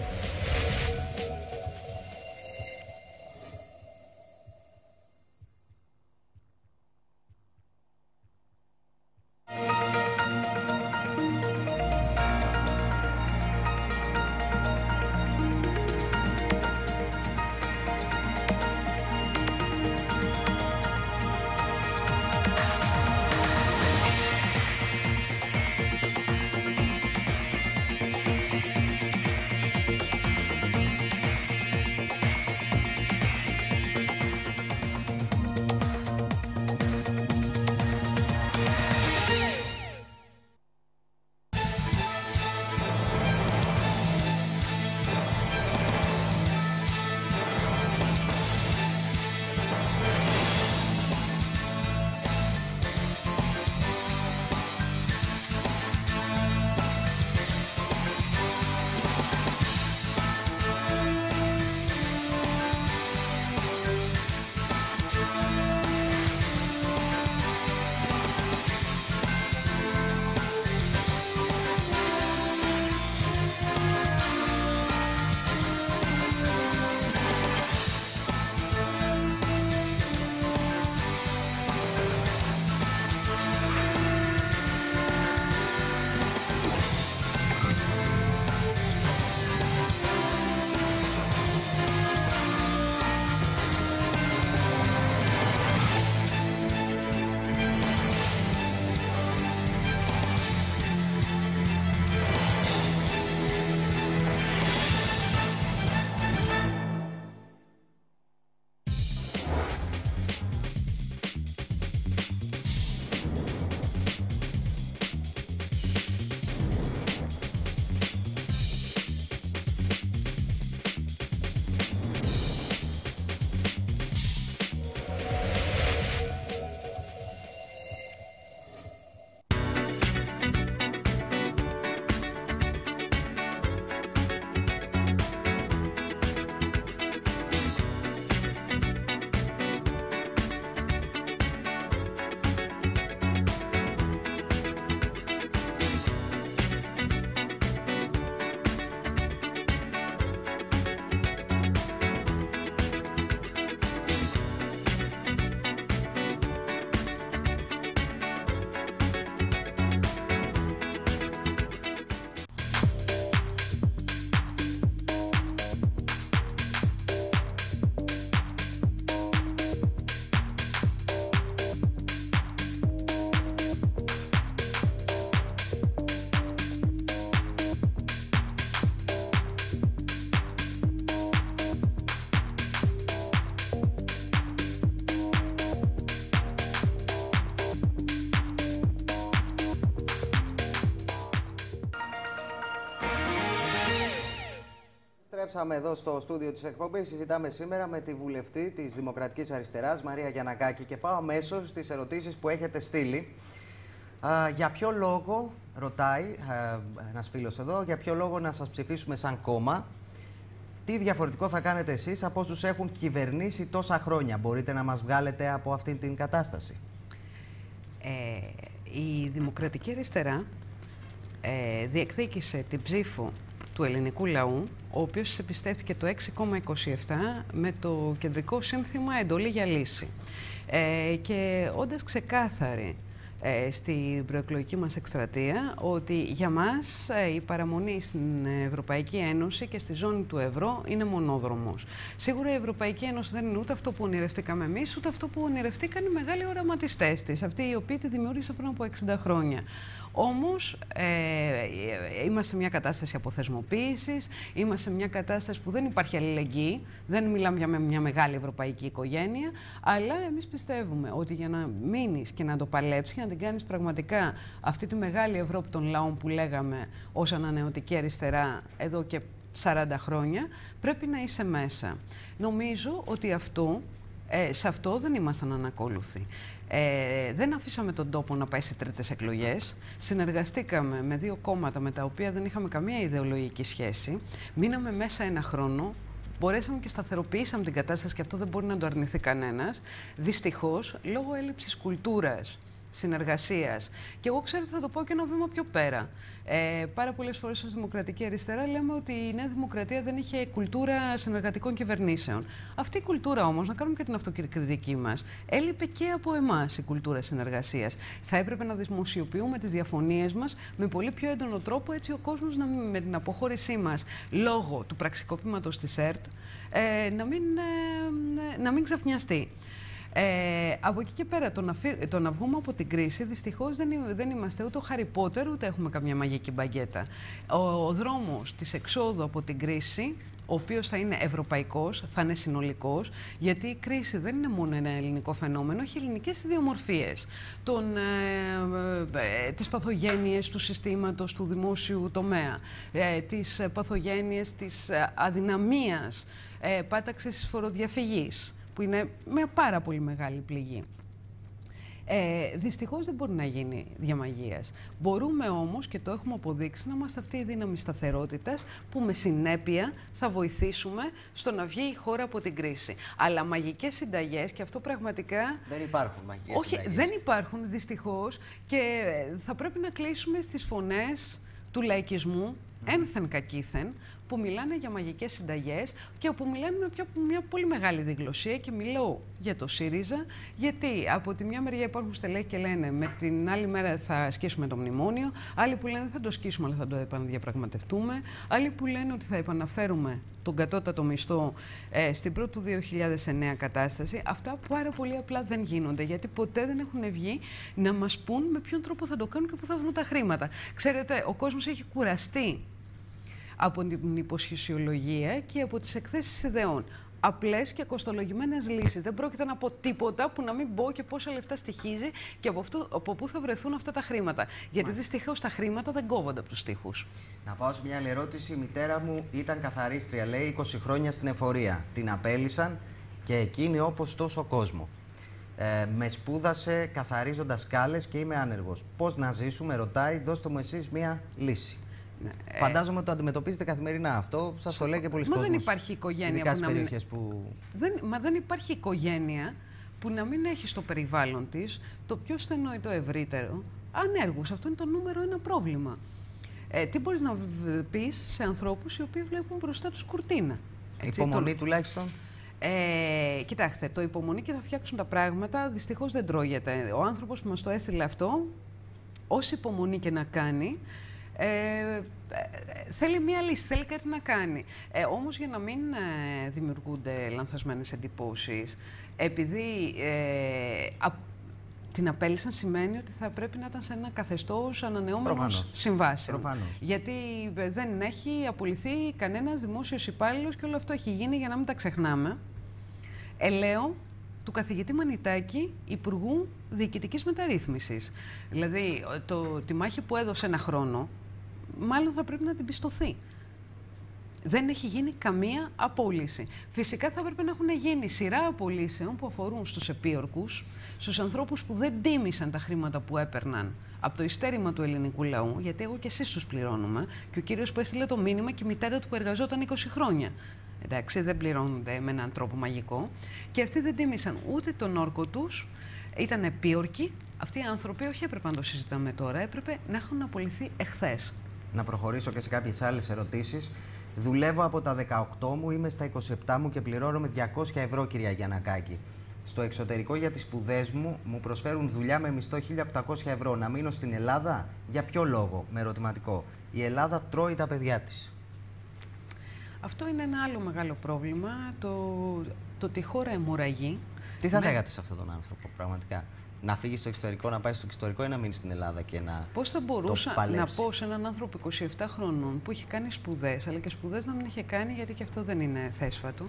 Επιστρέψαμε εδώ στο στούντιο της εκπομπής. Συζητάμε σήμερα με τη βουλευτή της Δημοκρατικής Αριστεράς, Μαρία Γιαννακάκη, και πάω αμέσως στις ερωτήσεις που έχετε στείλει. Α, για ποιο λόγο, ρωτάει α, ένας φίλος εδώ, για ποιο λόγο να σας ψηφίσουμε σαν κόμμα? Τι διαφορετικό θα κάνετε εσείς από όσους έχουν κυβερνήσει τόσα χρόνια? Μπορείτε να μας βγάλετε από αυτήν την κατάσταση? Ε, η Δημοκρατική Αριστερά ε, διεκδίκησε την ψήφο του ελληνικού λαού, ο οποίος εμπιστεύτηκε το έξι κόμμα είκοσι επτά με το κεντρικό σύνθημα «Εντολή για λύση». Ε, και όντας ξεκάθαρη ε, στην προεκλογική μας εκστρατεία ότι για μας ε, η παραμονή στην Ευρωπαϊκή Ένωση και στη ζώνη του ευρώ είναι μονόδρομος. Σίγουρα η Ευρωπαϊκή Ένωση δεν είναι ούτε αυτό που ονειρευτήκαμε εμείς, ούτε αυτό που ονειρευτήκαν οι μεγάλοι οραματιστές της, αυτοί οι οποίοι τη δημιούργησαν πριν από εξήντα χρόνια. Όμως ε, είμαστε σε μια κατάσταση αποθεσμοποίησης, είμαστε σε μια κατάσταση που δεν υπάρχει αλληλεγγύη, δεν μιλάμε για μια μεγάλη ευρωπαϊκή οικογένεια, αλλά εμείς πιστεύουμε ότι για να μείνεις και να το παλέψεις, για να την κάνεις πραγματικά αυτή τη μεγάλη Ευρώπη των λαών που λέγαμε ως ανανεωτική αριστερά εδώ και σαράντα χρόνια, πρέπει να είσαι μέσα. Νομίζω ότι αυτό, ε, σε αυτό δεν ήμασταν ανακόλουθοι. Ε, δεν αφήσαμε τον τόπο να πάει σε τρίτες εκλογές. Συνεργαστήκαμε με δύο κόμματα με τα οποία δεν είχαμε καμία ιδεολογική σχέση. Μείναμε μέσα ένα χρόνο. Μπορέσαμε και σταθεροποιήσαμε την κατάσταση και αυτό δεν μπορεί να το αρνηθεί κανένας. Δυστυχώς, λόγω έλλειψης κουλτούρας συνεργασίας. Και εγώ ξέρω ότι θα το πω και ένα βήμα πιο πέρα. Ε, πάρα πολλές φορές ως Δημοκρατική Αριστερά λέμε ότι η Νέα Δημοκρατία δεν είχε κουλτούρα συνεργατικών κυβερνήσεων. Αυτή η κουλτούρα όμως, να κάνουμε και την αυτοκριτική μας, έλειπε και από εμάς η κουλτούρα συνεργασίας. Θα έπρεπε να δημοσιοποιούμε τις διαφωνίες μας με πολύ πιο έντονο τρόπο, έτσι ο κόσμος να, με την αποχώρησή μας λόγω του πραξικοπήματος της ΕΡΤ ε, να, μην, ε, να μην ξαφνιαστεί. Ε, από εκεί και πέρα, το να, φύ, το να βγούμε από την κρίση, δυστυχώς δεν, δεν είμαστε ούτε ο Χάρι Πότερ, ούτε έχουμε καμιά μαγική μπαγκέτα. Ο, ο δρόμος της εξόδου από την κρίση, ο οποίος θα είναι ευρωπαϊκός, θα είναι συνολικός, γιατί η κρίση δεν είναι μόνο ένα ελληνικό φαινόμενο, έχει ελληνικές ιδιομορφίες. Τον, ε, ε, τις παθογένειες του συστήματος του δημόσιου τομέα, ε, τις παθογένειες της αδυναμίας ε, πάταξης της φοροδιαφυγής, που είναι μια πάρα πολύ μεγάλη πληγή. Ε, δυστυχώς δεν μπορεί να γίνει διαμαγείας. Μπορούμε όμως, και το έχουμε αποδείξει, να είμαστε αυτή η δύναμη σταθερότητας που με συνέπεια θα βοηθήσουμε στο να βγει η χώρα από την κρίση. Αλλά μαγικές συνταγές, και αυτό πραγματικά... Δεν υπάρχουν μαγικές όχι, συνταγές. δεν υπάρχουν δυστυχώς, και θα πρέπει να κλείσουμε στις φωνές του λαϊκισμού, ένθεν κακήθεν, που μιλάνε για μαγικές συνταγές και που μιλάνε με πιο, μια πολύ μεγάλη διγλωσία, και μιλώ για το ΣΥΡΙΖΑ, γιατί από τη μια μεριά υπάρχουν στελέχη και λένε με την άλλη μέρα θα ασκήσουμε το μνημόνιο, άλλοι που λένε δεν θα το ασκήσουμε αλλά θα το επαναδιαπραγματευτούμε, άλλοι που λένε ότι θα επαναφέρουμε τον κατώτατο μισθό ε, στην πρώτη του δύο χιλιάδες εννέα κατάσταση. Αυτά πάρα πολύ απλά δεν γίνονται, γιατί ποτέ δεν έχουν βγει να μας πούν με ποιον τρόπο θα το κάνουν και πού θα βρουν τα χρήματα. Ξέρετε, ο κόσμος έχει κουραστεί από την υποσχεσιολογία και από τις εκθέσεις ιδεών. Απλές και κοστολογημένες λύσεις. Δεν πρόκειται να πω τίποτα που να μην πω και πόσα λεφτά στοιχίζει και από, αυτό, από πού θα βρεθούν αυτά τα χρήματα. Γιατί δυστυχώς τα χρήματα δεν κόβονται από τους τοίχους. Να πάω σε μια άλλη ερώτηση. Η μητέρα μου ήταν καθαρίστρια, λέει, είκοσι χρόνια στην εφορία. Την απέλυσαν και εκείνη όπως τόσο κόσμο. Ε, με σπούδασε καθαρίζοντας σκάλες και είμαι άνεργος. Πώς να ζήσουμε, ρωτάει, δώστε μου εσείς μια λύση. Ναι, φαντάζομαι ότι το αντιμετωπίζετε καθημερινά αυτό. Σας το λέει και πολλοί κόσμος. Μα δεν υπάρχει οικογένεια που να μην... που... Δεν... Μα δεν υπάρχει οικογένεια που να μην έχει στο περιβάλλον της το πιο στενό ή το ευρύτερο ανέργους. Αυτό είναι το νούμερο ένα πρόβλημα. Ε, τι μπορείς να πεις σε ανθρώπους οι οποίοι βλέπουν μπροστά τους κουρτίνα? Έτσι, υπομονή το... τουλάχιστον. Ε, κοιτάξτε, το υπομονή και θα φτιάξουν τα πράγματα δυστυχώς δεν τρώγεται. Ο άνθρωπος που μας το έστειλε αυτό, όση υπομονή και να κάνει, Ε, θέλει μία λύση, θέλει κάτι να κάνει. Ε, όμως για να μην ε, δημιουργούνται λανθασμένες εντυπώσεις, επειδή ε, α, την απέλυσαν σημαίνει ότι θα πρέπει να ήταν σε ένα καθεστώς ανανεώμενος συμβάσεων. Προφανώς. Γιατί ε, δεν έχει απολυθεί κανένας δημόσιος υπάλληλος και όλο αυτό έχει γίνει, για να μην τα ξεχνάμε, ελαίο του καθηγητή Μανιτάκη, Υπουργού Διοικητικής Μεταρρύθμισης. Δηλαδή, το, τη μάχη που έδωσε ένα χρόνο, μάλλον θα πρέπει να την πιστωθεί. δεν έχει γίνει καμία απόλυση. Φυσικά θα έπρεπε να έχουν γίνει σειρά απολύσεων που αφορούν στους επίορκους, στους ανθρώπους που δεν τίμησαν τα χρήματα που έπαιρναν από το ειστέρημα του ελληνικού λαού, γιατί εγώ και εσείς τους πληρώνουμε, και ο κύριος που έστειλε το μήνυμα και η μητέρα του που εργαζόταν είκοσι χρόνια. Εντάξει, δεν πληρώνονται με έναν τρόπο μαγικό. Και αυτοί δεν τίμησαν ούτε τον όρκο τους, ήταν επίορκοι. Αυτοί οι άνθρωποι όχι έπρεπε να το συζητάμε τώρα, έπρεπε να έχουν απολυθεί εχθές. Να προχωρήσω και σε κάποιες άλλες ερωτήσεις. Δουλεύω από τα δεκαοκτώ μου, είμαι στα είκοσι επτά μου και πληρώνω με διακόσια ευρώ, κυρία Γιαννακάκη. Στο εξωτερικό για τις σπουδές μου μου προσφέρουν δουλειά με μισθό χίλια οκτακόσια ευρώ. Να μείνω στην Ελλάδα, για ποιο λόγο, με ερωτηματικό. Η Ελλάδα τρώει τα παιδιά της. Αυτό είναι ένα άλλο μεγάλο πρόβλημα, το, το ότι η χώρα αιμορραγεί. Τι θα με... λέγατε σε αυτόν τον άνθρωπο, πραγματικά? Να φύγει στο εξωτερικό, να πάει στο εξωτερικό ή να μείνει στην Ελλάδα και να. Πώς θα μπορούσα να πω σε έναν άνθρωπο είκοσι επτά χρονών που είχε κάνει σπουδές, αλλά και σπουδές να μην είχε κάνει, γιατί και αυτό δεν είναι θέσφατο,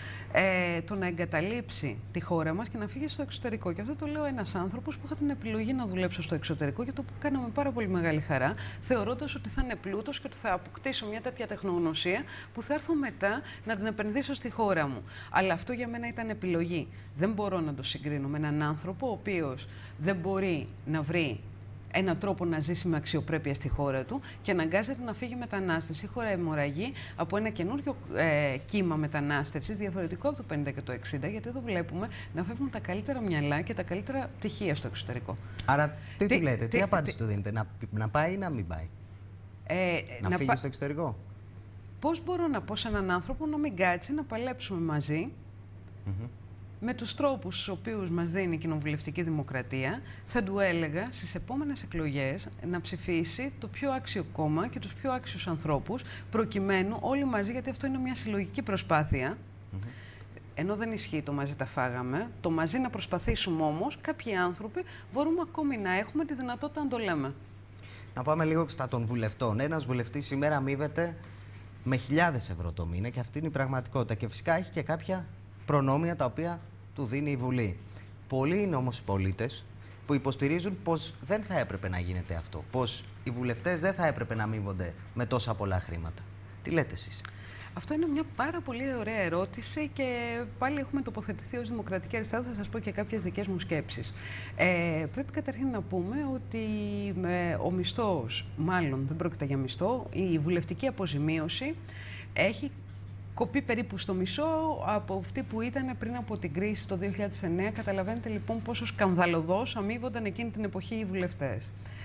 ε, το να εγκαταλείψει τη χώρα μας και να φύγει στο εξωτερικό. Και αυτό το λέω ένας άνθρωπος που είχα την επιλογή να δουλέψω στο εξωτερικό και το που κάναμε πάρα πολύ μεγάλη χαρά, θεωρώντας ότι θα είναι πλούτος και ότι θα αποκτήσω μια τέτοια τεχνογνωσία που θα έρθω μετά να την επενδύσω στη χώρα μου. Αλλά αυτό για μένα ήταν επιλογή. Δεν μπορώ να το συγκρίνω με έναν άνθρωπο ο οποίος δεν μπορεί να βρει έναν τρόπο να ζήσει με αξιοπρέπεια στη χώρα του και αναγκάζεται να φύγει μετανάστευση. Η χώρα αιμορραγεί από ένα καινούριο ε, κύμα μετανάστευσης, διαφορετικό από το πενήντα και το εξήντα, γιατί εδώ βλέπουμε να φεύγουν τα καλύτερα μυαλά και τα καλύτερα πτυχία στο εξωτερικό. Άρα, τι, τι του λέτε, τι, τι απάντηση τι, του δίνετε, να, να πάει ή να μην πάει? Ε, να, να φύγει πα... στο εξωτερικό. Πώς μπορώ να πω σε έναν άνθρωπο να μην κάτσει, να παλέψουμε μαζί, mm-hmm. με τους τρόπους στους οποίους μας δίνει η κοινοβουλευτική δημοκρατία? Θα του έλεγα στις επόμενες εκλογές να ψηφίσει το πιο άξιο κόμμα και τους πιο άξιους ανθρώπους, προκειμένου όλοι μαζί, γιατί αυτό είναι μια συλλογική προσπάθεια, mm-hmm. ενώ δεν ισχύει το μαζί τα φάγαμε, το μαζί να προσπαθήσουμε όμως, κάποιοι άνθρωποι μπορούμε ακόμη να έχουμε τη δυνατότητα να το λέμε. Να πάμε λίγο στα των βουλευτών. Ένας βουλευτής σήμερα αμείβεται με χιλιάδες ευρώ το μήνα και αυτή είναι η πραγματικότητα. Και φυσικά έχει και κάποια προνόμια τα οποία του δίνει η Βουλή. Πολλοί είναι όμως οι πολίτες που υποστηρίζουν πως δεν θα έπρεπε να γίνεται αυτό. Πως οι βουλευτές δεν θα έπρεπε να αμείβονται με τόσα πολλά χρήματα. Τι λέτε εσείς? Αυτό είναι μια πάρα πολύ ωραία ερώτηση και πάλι έχουμε τοποθετηθεί ως Δημοκρατική Αριστερά. Θα σας πω και κάποιες δικές μου σκέψεις. Ε, πρέπει καταρχήν να πούμε ότι ε, ο μισθός, μάλλον δεν πρόκειται για μισθό, η βουλευτική αποζημίωση έχει κοπεί περίπου στο μισό από αυτή που ήταν πριν από την κρίση το δύο χιλιάδες εννέα. Καταλαβαίνετε λοιπόν πόσο σκανδαλωδώς αμείβονταν εκείνη την εποχή οι βουλευτές.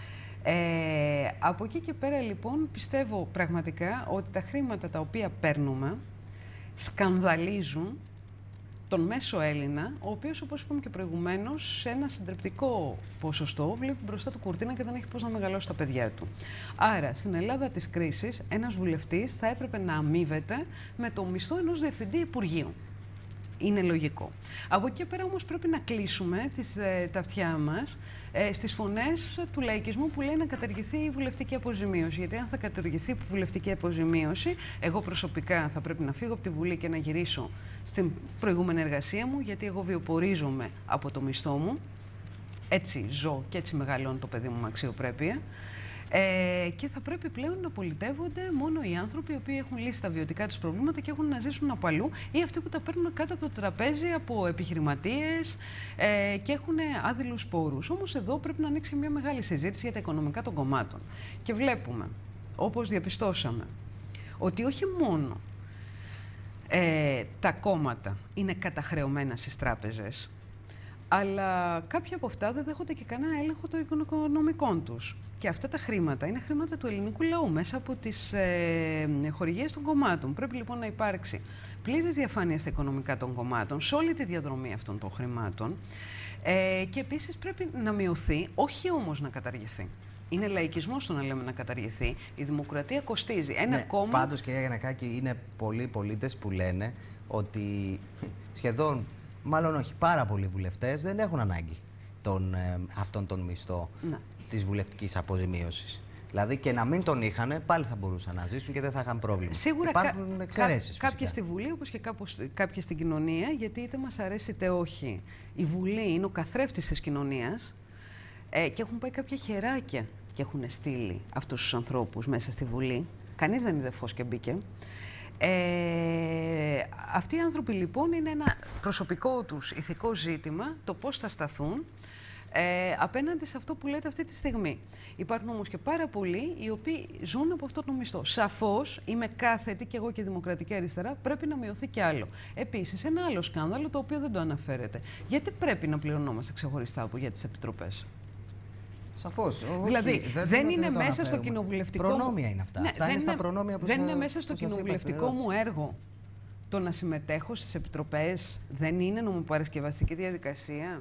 Ε, από εκεί και πέρα λοιπόν πιστεύω πραγματικά ότι τα χρήματα τα οποία παίρνουμε σκανδαλίζουν τον μέσο Έλληνα, ο οποίος, όπως είπαμε και προηγουμένως, σε ένα συντριπτικό ποσοστό βλέπει μπροστά του κουρτίνα και δεν έχει πώς να μεγαλώσει τα παιδιά του. Άρα, στην Ελλάδα της κρίσης, ένας βουλευτής θα έπρεπε να αμείβεται με το μισθό ενός διευθυντή υπουργείου. Είναι λογικό. Από εκεί και πέρα όμως πρέπει να κλείσουμε τις, ε, τα αυτιά μας ε, στις φωνές του λαϊκισμού που λέει να καταργηθεί η βουλευτική αποζημίωση. Γιατί αν θα καταργηθεί η βουλευτική αποζημίωση, εγώ προσωπικά θα πρέπει να φύγω από τη Βουλή και να γυρίσω στην προηγούμενη εργασία μου, γιατί εγώ βιοπορίζομαι από το μισθό μου. Έτσι ζω και έτσι μεγαλώνω το παιδί μου με αξιοπρέπεια. Ε, και θα πρέπει πλέον να πολιτεύονται μόνο οι άνθρωποι οι οποίοι έχουν λύσει τα βιωτικά τους προβλήματα και έχουν να ζήσουν από αλλού, ή αυτοί που τα παίρνουν κάτω από το τραπέζι από επιχειρηματίες ε, και έχουν άδειλους πόρους. Όμως εδώ πρέπει να ανοίξει μια μεγάλη συζήτηση για τα οικονομικά των κομμάτων. Και βλέπουμε, όπως διαπιστώσαμε, ότι όχι μόνο ε, τα κόμματα είναι καταχρεωμένα στις τράπεζες, αλλά κάποια από αυτά δεν δέχονται και κανένα έλεγχο των οικονομικών τους. Και αυτά τα χρήματα είναι χρήματα του ελληνικού λαού μέσα από τις ε, χορηγίες των κομμάτων. Πρέπει λοιπόν να υπάρξει πλήρης διαφάνεια στα οικονομικά των κομμάτων, σε όλη τη διαδρομή αυτών των χρημάτων. Ε, και επίσης πρέπει να μειωθεί, όχι όμως να καταργηθεί. Είναι λαϊκισμός το να λέμε να καταργηθεί. Η δημοκρατία κοστίζει. Ένα ναι, κόμμα... Πάντως, κυρία Γιαννακάκη, είναι πολλοί πολίτες που λένε ότι σχεδόν, μάλλον όχι, πάρα πολλοί βουλευτές δεν έχουν ανάγκη τον, ε, αυτόν τον μισθό ναι. της βουλευτικής αποζημίωσης. Δηλαδή και να μην τον είχαν, πάλι θα μπορούσαν να ζήσουν και δεν θα είχαν πρόβλημα. Σίγουρα υπάρχουν εξαιρέσεις. Κα, κάποιοι στη Βουλή, όπως και κάποιοι στην κοινωνία, γιατί είτε μας αρέσει είτε όχι, η Βουλή είναι ο καθρέφτης της κοινωνίας ε, και έχουν πάει κάποια χεράκια και έχουν στείλει αυτούς τους ανθρώπους μέσα στη Βουλή. Κανείς δεν είδε φως και μπήκε. Ε, αυτοί οι άνθρωποι λοιπόν είναι ένα προσωπικό τους ηθικό ζήτημα, το πώς θα σταθούν ε, απέναντι σε αυτό που λέτε αυτή τη στιγμή. Υπάρχουν όμως και πάρα πολλοί οι οποίοι ζουν από αυτό το μισθό. Σαφώς είμαι κάθετη και εγώ και Δημοκρατική Αριστερά, πρέπει να μειωθεί κι άλλο. Επίσης, ένα άλλο σκάνδαλο το οποίο δεν το αναφέρεται. Γιατί πρέπει να πληρωνόμαστε ξεχωριστά από για τις επιτροπές? Σαφώς. Δηλαδή, δεν, δεν είναι δεν μέσα αναφέρουμε. στο κοινοβουλευτικό. Προνόμια είναι αυτά. Ναι, αυτά είναι στα προνόμια που δεν σας, είναι μέσα στο κοινοβουλευτικό μου έργο το να συμμετέχω στις επιτροπές. Δεν είναι νομοπαρασκευαστική διαδικασία.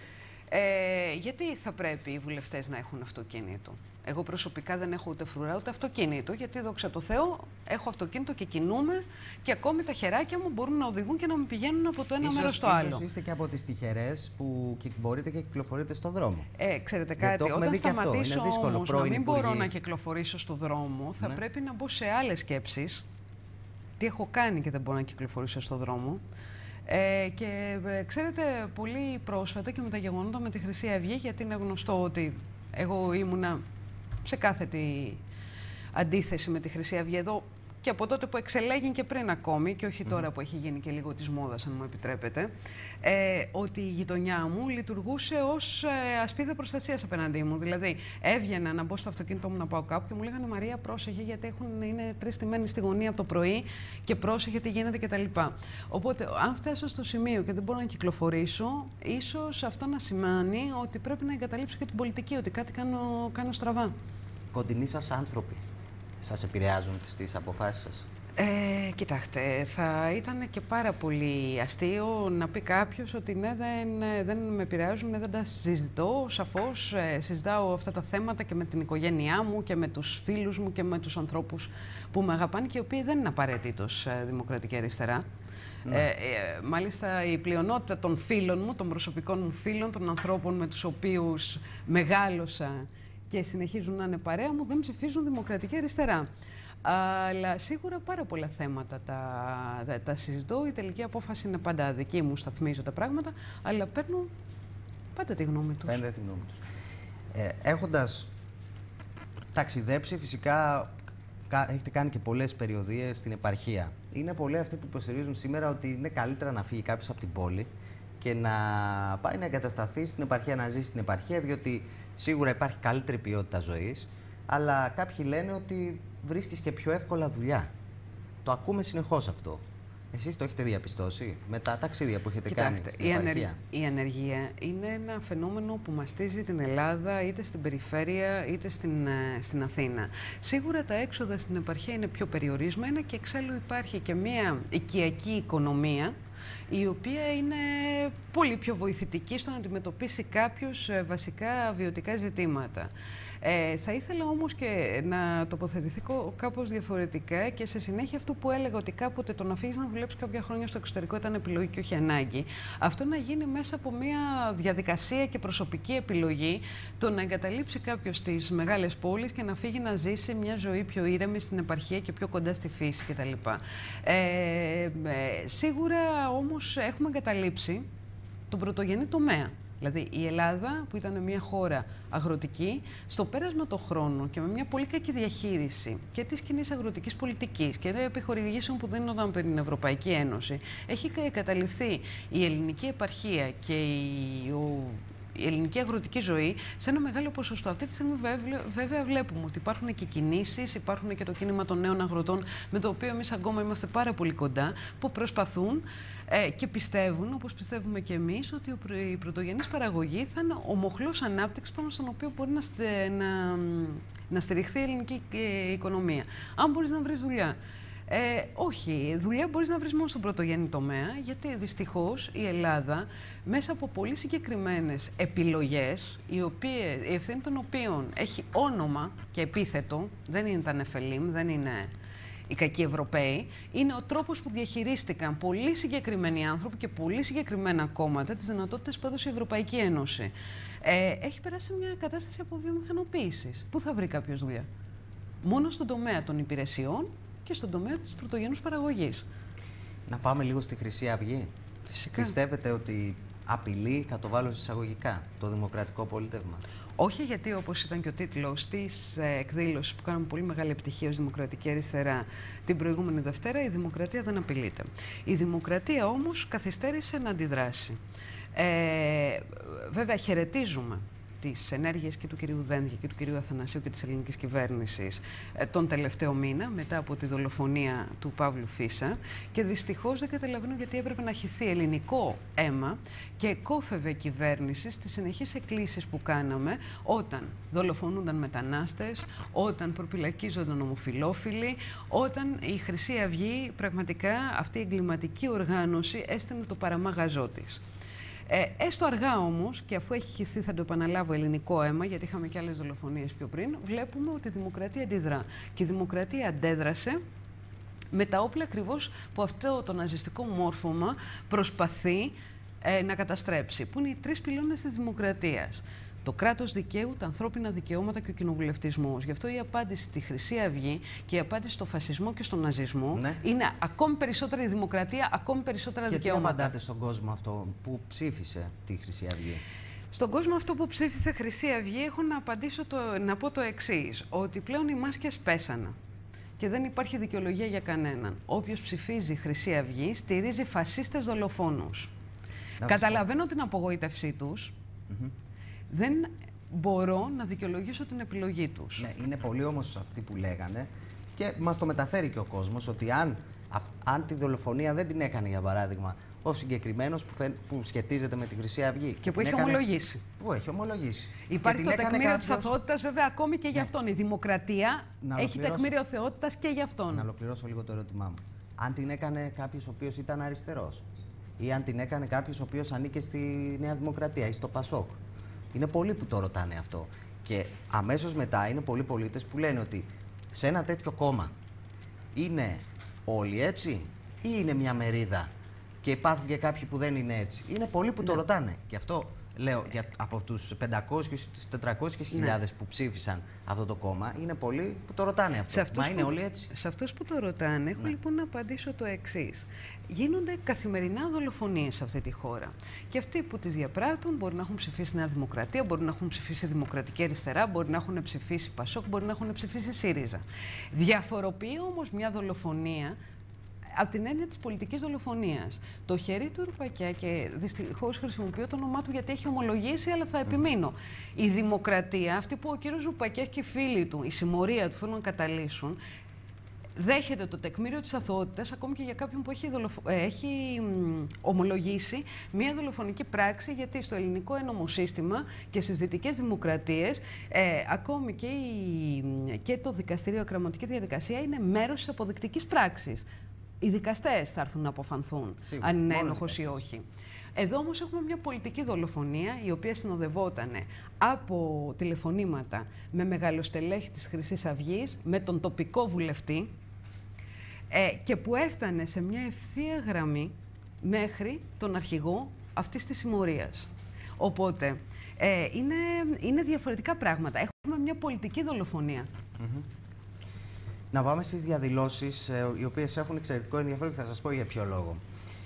Ε, γιατί θα πρέπει οι βουλευτές να έχουν αυτοκίνητο? Εγώ προσωπικά δεν έχω ούτε φρουρά ούτε αυτοκίνητο, γιατί δόξα τω Θεώ έχω αυτοκίνητο και κινούμαι και ακόμη τα χεράκια μου μπορούν να οδηγούν και να με πηγαίνουν από το ένα ίσως, μέρος στο άλλο. Ίσως είστε και από τις τυχερές που μπορείτε και κυκλοφορείτε στον δρόμο. Ε, ξέρετε κάτι, όταν σταματήσω όμως να μην μπορώ να κυκλοφορήσω στον δρόμο, θα ναι. πρέπει να μπω σε άλλες σκέψεις. Τι έχω κάνει και δεν μπορώ να κυκλοφορήσω στον δρόμο. Ε, και ε, ξέρετε, πολύ πρόσφατα και με τα γεγονότα με τη Χρυσή Αυγή, γιατί είναι γνωστό ότι εγώ ήμουνα σε κάθετη αντίθεση με τη Χρυσή Αυγή εδώ και από τότε που εξελέγει και πριν ακόμη, και όχι τώρα που έχει γίνει και λίγο της μόδας, αν μου επιτρέπετε, ε, ότι η γειτονιά μου λειτουργούσε ως ε, ασπίδα προστασίας απέναντί μου. Δηλαδή, έβγαινα να μπω στο αυτοκίνητο μου να πάω κάπου και μου λέγανε Μαρία, πρόσεχε, γιατί έχουν, είναι τρεις στημένοι στη γωνία από το πρωί και πρόσεχε τι γίνεται κτλ. Οπότε, αν φτάσω στο σημείο και δεν μπορώ να κυκλοφορήσω, ίσως αυτό να σημαίνει ότι πρέπει να εγκαταλείψω και την πολιτική, ότι κάτι κάνω, κάνω στραβά. Κοντινοί σας άνθρωποι σας επηρεάζουν τις αποφάσεις σας? Ε, κοιτάξτε, θα ήταν και πάρα πολύ αστείο να πει κάποιος ότι ναι, δεν, δεν με επηρεάζουν, ναι, δεν τα συζητώ. Σαφώς ε, συζητάω αυτά τα θέματα και με την οικογένειά μου και με τους φίλους μου και με τους ανθρώπους που με αγαπάνε και οι οποίοι δεν είναι απαραίτητος ε, Δημοκρατική Αριστερά. Ναι. Ε, ε, μάλιστα η πλειονότητα των φίλων μου, των προσωπικών μου φίλων, των ανθρώπων με τους οποίους μεγάλωσα και συνεχίζουν να είναι παρέα μου, δεν ψηφίζουν Δημοκρατική Αριστερά. Αλλά σίγουρα πάρα πολλά θέματα τα, τα, τα συζητώ. Η τελική απόφαση είναι πάντα δική μου, σταθμίζω τα πράγματα, αλλά παίρνω πάντα τη γνώμη τους. Παίρνετε τη γνώμη τους. Ε, έχοντας ταξιδέψει, φυσικά έχετε κάνει και πολλές περιοδίες στην επαρχία. Είναι πολλοί αυτοί που υποστηρίζουν σήμερα ότι είναι καλύτερα να φύγει κάποιος από την πόλη και να πάει να εγκατασταθεί στην επαρχία, να ζήσει στην επαρχία, διότι σίγουρα υπάρχει καλύτερη ποιότητα ζωής, αλλά κάποιοι λένε ότι βρίσκεις και πιο εύκολα δουλειά. Το ακούμε συνεχώς αυτό. Εσείς το έχετε διαπιστώσει με τα ταξίδια που έχετε Κοιτάξτε, κάνει στην η επαρχία? Ανεργ... Η ανεργία είναι ένα φαινόμενο που μαστίζει την Ελλάδα, είτε στην περιφέρεια είτε στην, στην Αθήνα. Σίγουρα τα έξοδα στην επαρχία είναι πιο περιορισμένα και εξάλλου υπάρχει και μια οικιακή οικονομία, η οποία είναι πολύ πιο βοηθητική στο να αντιμετωπίσει κάποιος βασικά βιωτικά ζητήματα. Ε, θα ήθελα όμως και να τοποθετηθώ κάπως διαφορετικά και σε συνέχεια αυτό που έλεγα, ότι κάποτε το να φύγεις να δουλέψεις κάποια χρόνια στο εξωτερικό ήταν επιλογή και όχι ανάγκη. Αυτό να γίνει μέσα από μια διαδικασία και προσωπική επιλογή, το να εγκαταλείψει κάποιος τις μεγάλες πόλεις και να φύγει να ζήσει μια ζωή πιο ήρεμη στην επαρχία και πιο κοντά στη φύση κτλ. Ε, ε, σίγουρα όμως έχουμε εγκαταλείψει τον πρωτογενή τομέα. Δηλαδή η Ελλάδα, που ήταν μια χώρα αγροτική, στο πέρασμα των χρόνων και με μια πολύ κακή διαχείριση και της κοινής αγροτικής πολιτικής και επιχορηγήσεων που δίνονταν από την Ευρωπαϊκή Ένωση, έχει καταληφθεί η ελληνική επαρχία και η, ο, η ελληνική αγροτική ζωή σε ένα μεγάλο ποσοστό. Αυτή τη στιγμή βέβαια βλέπουμε ότι υπάρχουν και κινήσεις, υπάρχουν και το κίνημα των νέων αγροτών, με το οποίο εμείς ακόμα είμαστε πάρα πολύ κοντά, που προσπαθούν ε, και πιστεύουν, όπως πιστεύουμε και εμείς, ότι η πρωτογενής παραγωγή θα είναι ο μοχλός ανάπτυξης πάνω στον οποίο μπορεί να, στε, να, να στηριχθεί η ελληνική οικονομία. Αν μπορείς να βρεις δουλειά. Ε, όχι, δουλειά μπορείς να βρεις μόνο στον πρωτογενή τομέα, γιατί δυστυχώς η Ελλάδα, μέσα από πολύ συγκεκριμένες επιλογές, οι οποίες, η ευθύνη των οποίων έχει όνομα και επίθετο, δεν είναι τα νεφελίμ, δεν είναι οι κακοί Ευρωπαίοι, είναι ο τρόπος που διαχειρίστηκαν πολύ συγκεκριμένοι άνθρωποι και πολύ συγκεκριμένα κόμματα τις δυνατότητες που έδωσε η Ευρωπαϊκή Ένωση. Ε, έχει περάσει μια κατάσταση αποβιομηχανοποίησης. Πού θα βρει κάποιος δουλειά? Μόνο στον τομέα των υπηρεσιών και στον τομέα της πρωτογενούς παραγωγής. Να πάμε λίγο στη Χρυσή Αυγή. Φυσικά. Πιστεύετε ότι απειλεί, θα το βάλω σε εισαγωγικά, το δημοκρατικό πολίτευμα? Όχι, γιατί όπως ήταν και ο τίτλος της ε, εκδήλωσης που κάναμε πολύ μεγάλη επιτυχία ως Δημοκρατική Αριστερά την προηγούμενη Δευτέρα, η δημοκρατία δεν απειλείται. Η δημοκρατία όμως καθυστέρησε να αντιδράσει. Ε, βέβαια, χαιρετίζουμε τις ενέργειες και του κυρίου Δένδια και του κυρίου Αθανασίου και της ελληνικής κυβέρνησης ε, τον τελευταίο μήνα, μετά από τη δολοφονία του Παύλου Φίσα, και δυστυχώς δεν καταλαβαίνω γιατί έπρεπε να χυθεί ελληνικό αίμα και κόφευε κυβέρνηση στις συνεχείς εκκλήσεις που κάναμε όταν δολοφονούνταν μετανάστες, όταν προπυλακίζονταν ομοφυλόφιλοι, όταν η Χρυσή Αυγή, πραγματικά αυτή η εγκληματική οργάνωση, έστεινε το παραμάγαζό της. Ε, έστω αργά όμως, και αφού έχει χυθεί, θα το επαναλάβω, ελληνικό αίμα, γιατί είχαμε και άλλες δολοφονίες πιο πριν, βλέπουμε ότι η δημοκρατία αντιδρά. Και η δημοκρατία αντέδρασε με τα όπλα ακριβώς που αυτό το ναζιστικό μόρφωμα προσπαθεί ε, να καταστρέψει, που είναι οι τρεις πυλώνες της δημοκρατίας. Το κράτος δικαίου, τα ανθρώπινα δικαιώματα και ο κοινοβουλευτισμός. Γι' αυτό η απάντηση στη Χρυσή Αυγή και η απάντηση στο φασισμό και στον ναζισμό, ναι, είναι ακόμη περισσότερη δημοκρατία, ακόμη περισσότερα και δικαιώματα. Και τι απαντάτε στον κόσμο αυτό που ψήφισε τη Χρυσή Αυγή? Στον κόσμο αυτό που ψήφισε Χρυσή Αυγή, έχω να, απαντήσω το, να πω το εξής, ότι πλέον οι μάσκες πέσανε και δεν υπάρχει δικαιολογία για κανέναν. Όποιος ψηφίζει Χρυσή Αυγή στηρίζει φασίστες δολοφόνους. Καταλαβαίνω την απογοήτευσή τους. Mm-hmm. Δεν μπορώ να δικαιολογήσω την επιλογή τους. Ναι, είναι πολύ όμως αυτοί που λέγανε και μας το μεταφέρει και ο κόσμος ότι αν, αν τη δολοφονία δεν την έκανε, για παράδειγμα, ο συγκεκριμένος που, φαι... που σχετίζεται με τη Χρυσή Αυγή. Και, και που έχει έκανε... ομολογήσει. Που έχει ομολογήσει. Υπάρχει το τεκμήριο κάποιος... της αθωότητας, βέβαια, ακόμη και ναι. για αυτόν. Η δημοκρατία να έχει τεκμήριο θεότητας και για αυτόν. Να ολοκληρώσω λίγο το ερώτημά μου. Αν την έκανε κάποιος ο οποίος ήταν αριστερός, ή αν την έκανε κάποιος ο οποίος ανήκε στη Νέα Δημοκρατία ή στο Πασόκ. Είναι πολλοί που το ρωτάνε αυτό. Και αμέσως μετά είναι πολλοί πολίτες που λένε ότι σε ένα τέτοιο κόμμα είναι όλοι έτσι ή είναι μια μερίδα και υπάρχουν και κάποιοι που δεν είναι έτσι. Είναι πολλοί που ναι. το ρωτάνε. Και αυτό λέω, για, από τους πεντακόσιες και τις τετρακόσιες χιλιάδες ναι. που ψήφισαν αυτό το κόμμα, είναι πολλοί που το ρωτάνε αυτό. Μα είναι που, όλοι έτσι? Σε αυτούς που το ρωτάνε, έχω ναι. λοιπόν να απαντήσω το εξής. Γίνονται καθημερινά δολοφονίες σε αυτή τη χώρα. Και αυτοί που τις διαπράττουν μπορεί να έχουν ψηφίσει Νέα Δημοκρατία, μπορεί να έχουν ψηφίσει Δημοκρατική Αριστερά, μπορεί να έχουν ψηφίσει Πασόκ, μπορεί να έχουν ψηφίσει ΣΥΡΙΖΑ. Διαφοροποιεί όμως μια δολοφονία από την έννοια της πολιτικής δολοφονίας. Το χέρι του Ρουπακιά, και δυστυχώς χρησιμοποιώ το όνομά του γιατί έχει ομολογήσει, αλλά θα επιμείνω. Η δημοκρατία, αυτή που ο κύριος Ρουπακιάς και οι φίλοι του, η συμμορία του θέλουν να καταλύσουν, δέχεται το τεκμήριο της αθωότητας ακόμη και για κάποιον που έχει, δολοφο... ε, έχει ομολογήσει μια δολοφονική πράξη, γιατί στο ελληνικό ένομο σύστημα και στις δυτικές δημοκρατίες ε, ακόμη και, η... και το δικαστήριο, ακραματική διαδικασία είναι μέρος της αποδεικτικής πράξης. Οι δικαστές θα έρθουν να αποφανθούν σίγουρα, αν είναι ένοχος ή όχι. Εδώ όμως έχουμε μια πολιτική δολοφονία, η οποία συνοδευόταν από τηλεφωνήματα με μεγαλοστελέχη της Χρυσής Αυγής, με τον τοπικό βουλευτή, ε, και που έφτανε σε μια ευθεία γραμμή μέχρι τον αρχηγό αυτής της συμμορίας. Οπότε, ε, είναι, είναι διαφορετικά πράγματα. Έχουμε μια πολιτική δολοφονία. Mm-hmm. Να πάμε στις διαδηλώσεις, ε, οι οποίες έχουν εξαιρετικό ενδιαφέρον και θα σας πω για ποιο λόγο.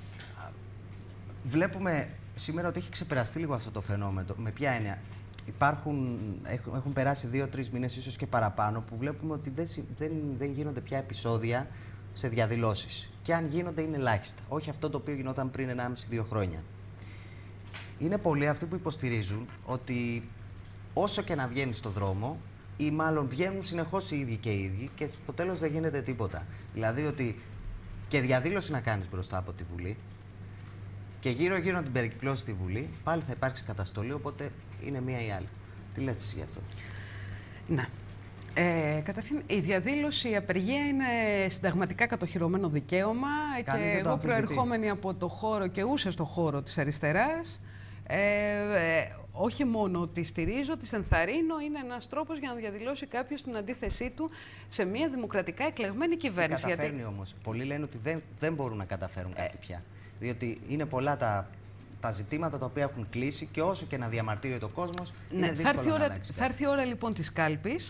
Βλέπουμε σήμερα ότι έχει ξεπεραστεί λίγο αυτό το φαινόμενο. Με ποια έννοια? Υπάρχουν, έχουν, έχουν περάσει δύο-τρεις μήνες, ίσως και παραπάνω, που βλέπουμε ότι δεν, δεν, δεν γίνονται πια επεισόδια σε διαδηλώσεις. Και αν γίνονται είναι ελάχιστα. Όχι αυτό το οποίο γινόταν πριν ενάμιση με δύο χρόνια. Είναι πολλοί αυτοί που υποστηρίζουν ότι όσο και να βγαίνει στο δρόμο, ή μάλλον βγαίνουν συνεχώς οι ίδιοι και οι ίδιοι και στο τέλος δεν γίνεται τίποτα. Δηλαδή ότι και διαδήλωση να κάνεις μπροστά από τη Βουλή και γύρω-γύρω να την περικυκλώσει τη Βουλή, πάλι θα υπάρξει καταστολή, οπότε είναι μία ή άλλη. Τι λέτε εσείς γι' αυτό? Ναι. Ε, καταρχήν, η διαδήλωση, η απεργία είναι συνταγματικά κατοχυρωμένο δικαίωμα. Κανείς και εγώ προερχόμενη από το χώρο και ούσα στο χώρο της αριστεράς, ε, ε, όχι μόνο τη στηρίζω, τη ενθαρρύνω, είναι ένας τρόπος για να διαδηλώσει κάποιος την αντίθεσή του σε μια δημοκρατικά εκλεγμένη κυβέρνηση. Δεν καταφέρνει γιατί... όμως. Πολλοί λένε ότι δεν, δεν μπορούν να καταφέρουν κάτι ε... πια. Διότι είναι πολλά τα, τα ζητήματα τα οποία έχουν κλείσει και όσο και να διαμαρτύρεται ο κόσμος, ναι, είναι δύσκολο να αλλάξει. Θα έρθει η ώρα λοιπόν της κάλπης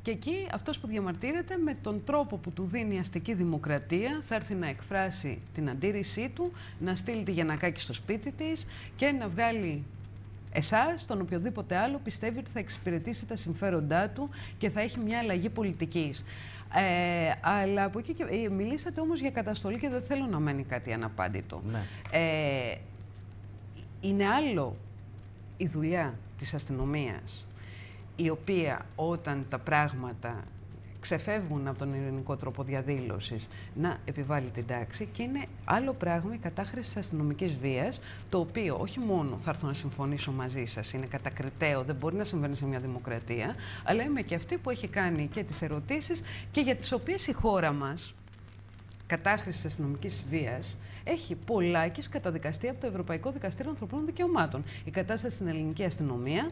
Και εκεί αυτός που διαμαρτύρεται με τον τρόπο που του δίνει η αστική δημοκρατία θα έρθει να εκφράσει την αντίρρησή του, να στείλει τη Γιαννακάκη στο σπίτι της και να βγάλει εσάς, τον οποιοδήποτε άλλο πιστεύει ότι θα εξυπηρετήσει τα συμφέροντά του και θα έχει μια αλλαγή πολιτικής. Ε, αλλά από εκεί και... Ε, μιλήσατε όμως για καταστολή και δεν θέλω να μένει κάτι αναπάντητο. Ναι. Ε, είναι άλλο η δουλειά της αστυνομίας, η οποία όταν τα πράγματα ξεφεύγουν από τον ειρηνικό τρόπο διαδήλωσης να επιβάλλει την τάξη, και είναι άλλο πράγμα η κατάχρηση της αστυνομικής βίας, το οποίο όχι μόνο θα έρθω να συμφωνήσω μαζί σας, είναι κατακριτέο, δεν μπορεί να συμβαίνει σε μια δημοκρατία, αλλά είμαι και αυτή που έχει κάνει και τις ερωτήσεις και για τις οποίες η χώρα μας, κατάχρηση της αστυνομικής βίας, έχει πολλάκις καταδικαστεί από το Ευρωπαϊκό Δικαστήριο Ανθρωπίνων Δικαιωμάτων. Η κατάσταση στην ελληνική αστυνομία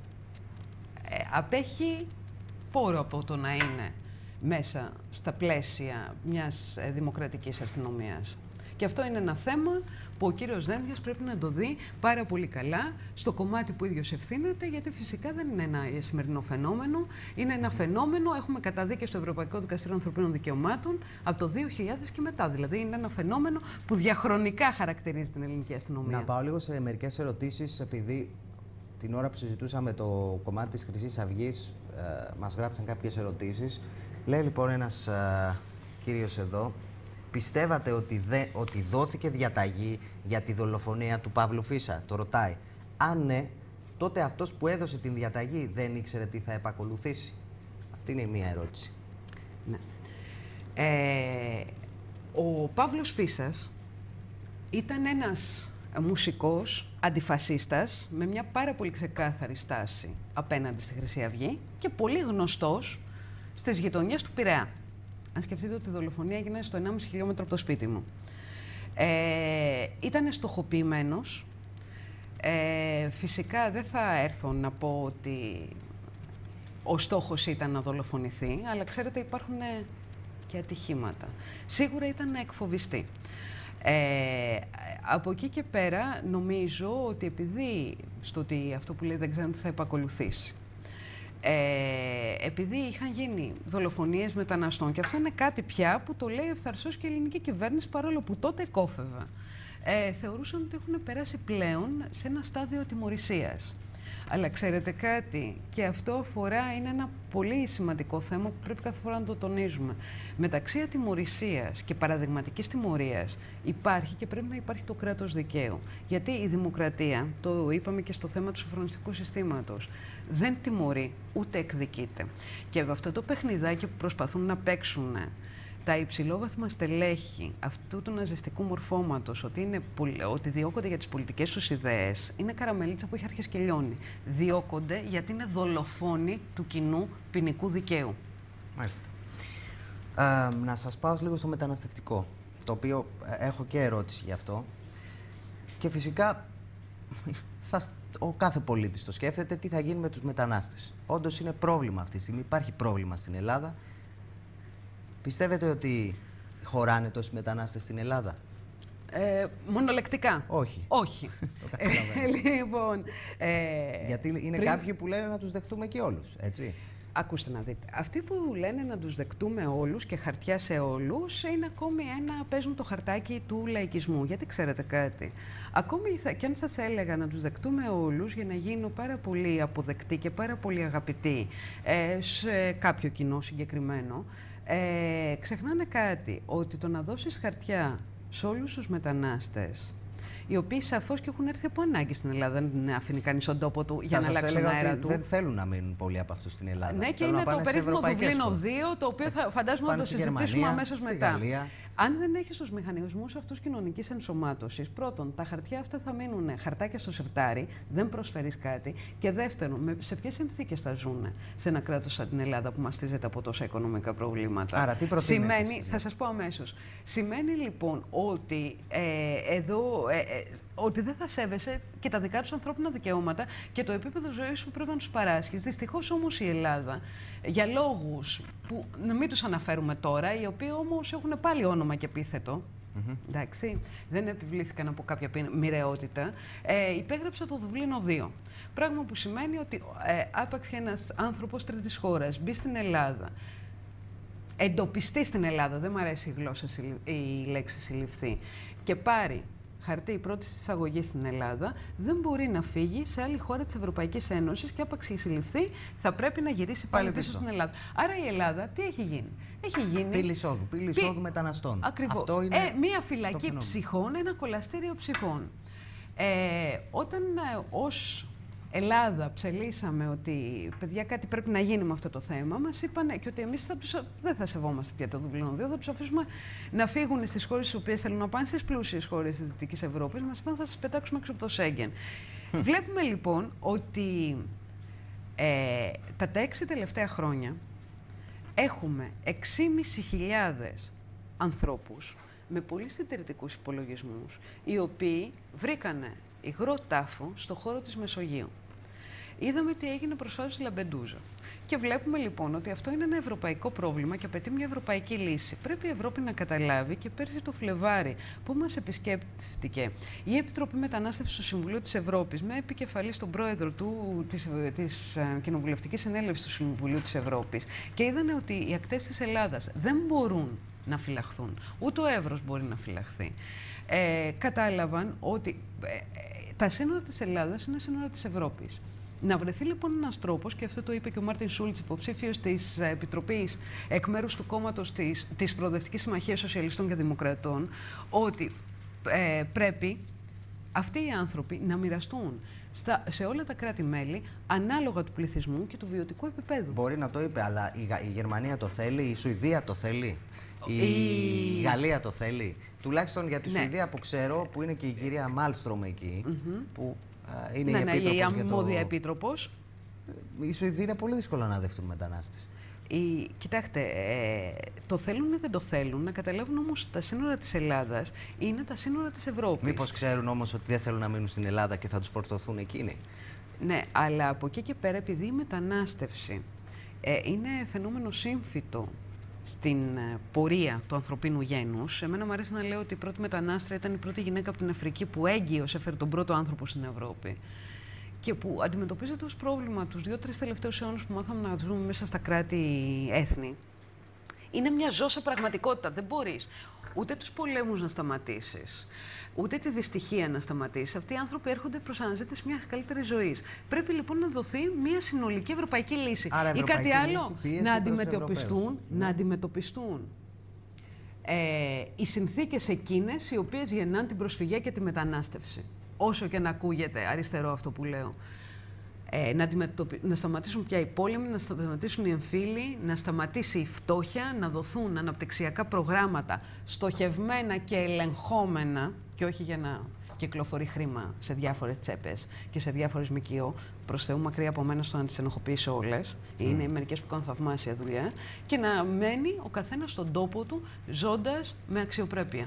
ε, απέχει πόρο από το να είναι μέσα στα πλαίσια μιας ε, δημοκρατικής αστυνομίας. Και αυτό είναι ένα θέμα που ο κύριος Δένδιας πρέπει να το δει πάρα πολύ καλά στο κομμάτι που ίδιος ευθύνεται, γιατί φυσικά δεν είναι ένα σημερινό φαινόμενο. Είναι ένα φαινόμενο, έχουμε καταδίκες στο Ευρωπαϊκό Δικαστήριο Ανθρωπίνων Δικαιωμάτων από το δύο χιλιάδες και μετά. Δηλαδή είναι ένα φαινόμενο που διαχρονικά χαρακτηρίζει την ελληνική αστυνομία. Να πάω λίγο σε μερικές ερωτήσεις, επειδή την ώρα που συζητούσαμε το κομμάτι της Χρυσής Αυγής, ε, μας γράψαν κάποιες ερωτήσεις. Λέει λοιπόν ένας ε, κύριος εδώ: πιστεύατε ότι, δε, ότι δόθηκε διαταγή για τη δολοφονία του Παύλου Φίσα? Το ρωτάει. Αν ναι, τότε αυτός που έδωσε την διαταγή δεν ήξερε τι θα επακολουθήσει? Αυτή είναι η μία ερώτηση. Ναι. Ε, ο Παύλος Φίσας ήταν ένας μουσικός αντιφασίστας με μια πάρα πολύ ξεκάθαρη στάση απέναντι στη Χρυσή Αυγή και πολύ γνωστός στις γειτονιές του Πειραιά. Αν σκεφτείτε ότι η δολοφονία έγινε στο ενάμιση χιλιόμετρο από το σπίτι μου. Ε, ήταν στοχοποιημένος. Ε, φυσικά δεν θα έρθω να πω ότι ο στόχος ήταν να δολοφονηθεί, αλλά ξέρετε υπάρχουν και ατυχήματα. Σίγουρα ήταν να εκφοβιστεί. Ε, από εκεί και πέρα νομίζω ότι επειδή στο ότι αυτό που λέει δεν ξέρω τι θα επακολουθήσει, Ε, επειδή είχαν γίνει δολοφονίες μεταναστών, και αυτό είναι κάτι πια που το λέει ευθαρσώς και η ελληνική κυβέρνηση, παρόλο που τότε κόφευα, ε, θεωρούσαν ότι έχουν περάσει πλέον σε ένα στάδιο ατιμωρησίας. Αλλά ξέρετε κάτι, και αυτό αφορά, είναι ένα πολύ σημαντικό θέμα που πρέπει κάθε φορά να το τονίζουμε. Μεταξύ ατιμωρησίας και παραδειγματικής τιμωρίας υπάρχει και πρέπει να υπάρχει το κράτος δικαίου. Γιατί η δημοκρατία, το είπαμε και στο θέμα του σοφρονιστικού συστήματος, δεν τιμωρεί ούτε εκδικείται. Και αυτό το παιχνιδάκι που προσπαθούν να παίξουν τα υψηλόβαθμα στελέχη αυτού του ναζιστικού μορφώματος, ότι, είναι, ότι διώκονται για τις πολιτικές τους ιδέες, είναι καραμελίτσα που έχει αρχίσει και λιώνει. Διώκονται γιατί είναι δολοφόνοι του κοινού ποινικού δικαίου. Μάλιστα. Ε, να σας πάω λίγο στο μεταναστευτικό, το οποίο έχω και ερώτηση γι' αυτό. Και φυσικά θα, ο κάθε πολίτης το σκέφτεται τι θα γίνει με τους μετανάστες. Όντως είναι πρόβλημα αυτή τη στιγμή, υπάρχει πρόβλημα στην Ελλάδα. Πιστεύετε ότι χωράνε τόσοι μετανάστες στην Ελλάδα? Ε, μονολεκτικά. Όχι. Όχι. ε, λοιπόν, ε, Γιατί είναι πριν... κάποιοι που λένε να τους δεχτούμε και όλους, έτσι. Ακούστε να δείτε. Αυτοί που λένε να τους δεκτούμε όλους και χαρτιά σε όλους είναι ακόμη ένα, παίζουν το χαρτάκι του λαϊκισμού. Γιατί ξέρετε κάτι, ακόμη θα, και αν σας έλεγα να τους δεκτούμε όλους για να γίνω πάρα πολύ αποδεκτή και πάρα πολύ αγαπητή ε, σε κάποιο κοινό συγκεκριμένο, ε, ξεχνάνε κάτι, ότι το να δώσεις χαρτιά σε όλους τους μετανάστες, οι οποίοι σαφώς και έχουν έρθει από ανάγκη στην Ελλάδα, δεν αφήνει κανείς τον τόπο του για να αλλάξει τον αέρα του. Δεν θέλουν να μείνουν πολλοί από αυτούς στην Ελλάδα. Ναι, και είναι το περίφημο Δουβλίνο δύο, το οποίο θα, φαντάζομαι να το συζητήσουμε αμέσως μετά. Γαλλία. Αν δεν έχεις τους μηχανισμούς αυτούς κοινωνικής ενσωμάτωσης, πρώτον, τα χαρτιά αυτά θα μείνουν χαρτάκια στο σερτάρι, δεν προσφέρεις κάτι. Και δεύτερον, σε ποιες συνθήκες θα ζουν σε ένα κράτος σαν την Ελλάδα που μαστίζεται από τόσα οικονομικά προβλήματα? Άρα, τι προτείνετε? Σημαίνει, θα σας πω αμέσως. Σημαίνει λοιπόν ότι, ε, εδώ, ε, ε, ότι δεν θα σέβεσαι και τα δικά τους ανθρώπινα δικαιώματα και το επίπεδο ζωής που πρέπει να τους παράσχεις. Δυστυχώς όμως η Ελλάδα, για λόγους που να μην τους αναφέρουμε τώρα, οι οποίοι όμως έχουν πάλι όνομα και επίθετο, Mm-hmm. Εντάξει, δεν επιβλήθηκαν από κάποια μοιραιότητα. Ε, υπέγραψε το Δουβλίνο δύο. Πράγμα που σημαίνει ότι ε, άπαξ και ένας άνθρωπος τρίτης χώρας μπει στην Ελλάδα, εντοπιστεί στην Ελλάδα, δεν μου αρέσει η γλώσσα, η λέξη συλληφθεί, και πάρει χαρτί πρώτης εισαγωγής στην Ελλάδα, δεν μπορεί να φύγει σε άλλη χώρα της Ευρωπαϊκής Ένωσης και άπαξ συλληφθεί θα πρέπει να γυρίσει πάλι, πάλι πίσω, πίσω στην Ελλάδα. Άρα η Ελλάδα τι έχει γίνει? Έχει γίνει πύλη εισόδου, πύλη εισόδου Πύ... μεταναστών. Ακριβώς. Αυτό είναι ε, μία φυλακή ψυχών, ένα κολαστήριο ψυχών. Ε, όταν ε, ως Ελλάδα ψελίσαμε ότι παιδιά κάτι πρέπει να γίνει με αυτό το θέμα, μας είπαν και ότι εμείς θα τους, δεν θα σεβόμαστε πια το Δουβλίνο δύο, θα τους αφήσουμε να φύγουν στις χώρες στις οποίες θέλουν να πάνε, στις πλούσιες χώρες της Δυτικής Ευρώπης, μας είπαν θα σας πετάξουμε έξω από το Σέγγεν. Βλέπουμε λοιπόν ότι ε, τα, τα έξι τελευταία χρόνια έχουμε έξι χιλιάδες πεντακόσιους ανθρώπους με πολύ συντηρητικούς υπολογισμούς, οι οποίοι βρήκανε υγρό τάφο στο χώρο της Μεσογείου. Είδαμε τι έγινε προσφάτως στη Λαμπεντούζα. Και βλέπουμε λοιπόν ότι αυτό είναι ένα ευρωπαϊκό πρόβλημα και απαιτεί μια ευρωπαϊκή λύση. Πρέπει η Ευρώπη να καταλάβει, και πέρσι το Φλεβάρι που μας επισκέπτηκε η Επιτροπή Μετανάστευσης του Συμβουλίου της Ευρώπης με επικεφαλή στον πρόεδρο του, της, της Κοινοβουλευτικής Συνέλευσης του Συμβουλίου της Ευρώπης, και είδανε ότι οι ακτές της Ελλάδας δεν μπορούν να φυλαχθούν, ούτε ο Εύρος μπορεί να φυλαχθεί. Ε, κατάλαβαν ότι ε, τα σύνορα της Ελλάδας είναι σύνορα της Ευρώπης. Να βρεθεί λοιπόν ένας τρόπος, και αυτό το είπε και ο Μάρτιν Σούλτς, υποψήφιος της Επιτροπής εκ μέρους του κόμματος της, της Προοδευτικής Συμμαχίας Σοσιαλιστών και Δημοκρατών, ότι ε, πρέπει αυτοί οι άνθρωποι να μοιραστούν στα, σε όλα τα κράτη-μέλη ανάλογα του πληθυσμού και του βιωτικού επίπεδου. Μπορεί να το είπε, αλλά η, η Γερμανία το θέλει, η Σουηδία το θέλει. Η... η Γαλλία το θέλει. Τουλάχιστον για τη ναι. Σουηδία που ξέρω, που είναι και η κυρία Μάλστρομ εκεί, mm-hmm. που α, είναι ναι, η ναι, επίτροπος. Η αρμόδια το... επίτροπος. Οι Σουηδοί είναι πολύ δύσκολο να δεχτούν μετανάστες. Η... Κοιτάξτε, ε, το θέλουν ή δεν το θέλουν. Να καταλάβουν όμως ότι τα σύνορα της Ελλάδας είναι τα σύνορα της Ευρώπης. Μήπως ξέρουν όμως ότι δεν θέλουν να μείνουν στην Ελλάδα και θα τους φορτωθούν εκείνοι? Ναι, αλλά από εκεί και πέρα, επειδή η μετανάστευση ε, είναι φαινόμενο σύμφυτο στην πορεία του ανθρωπίνου γένους. Εμένα μου αρέσει να λέω ότι η πρώτη μετανάστρια ήταν η πρώτη γυναίκα από την Αφρική που έγκυος έφερε τον πρώτο άνθρωπο στην Ευρώπη και που αντιμετωπίζεται ως πρόβλημα τους δύο-τρεις τελευταίους αιώνες που μάθαμε να ζούμε μέσα στα κράτη-έθνη. Είναι μια ζώσα πραγματικότητα. Δεν μπορείς ούτε τους πολέμους να σταματήσεις, ούτε τη δυστυχία να σταματήσει. Αυτοί οι άνθρωποι έρχονται προς αναζήτηση μιας καλύτερης ζωής. Πρέπει λοιπόν να δοθεί μια συνολική ευρωπαϊκή λύση. Άρα, ή κάτι άλλο, να αντιμετωπιστούν, ναι. να αντιμετωπιστούν ε, οι συνθήκες εκείνες οι οποίες γεννάνε την προσφυγιά και τη μετανάστευση. Όσο και να ακούγεται αριστερό αυτό που λέω. Ε, να, να σταματήσουν πια οι πόλεμοι, να σταματήσουν οι εμφύλοι, να σταματήσει η φτώχεια, να δοθούν αναπτυξιακά προγράμματα στοχευμένα και ελεγχόμενα, και όχι για να κυκλοφορεί χρήμα σε διάφορες τσέπες και σε διάφορες ΜΚΟ. Προς Θεού μακριά από μένα στο να τις ενοχοποιήσω όλες. Mm. Είναι μερικές που κάνουν θαυμάσια δουλειά. Και να μένει ο καθένας στον τόπο του, ζώντας με αξιοπρέπεια.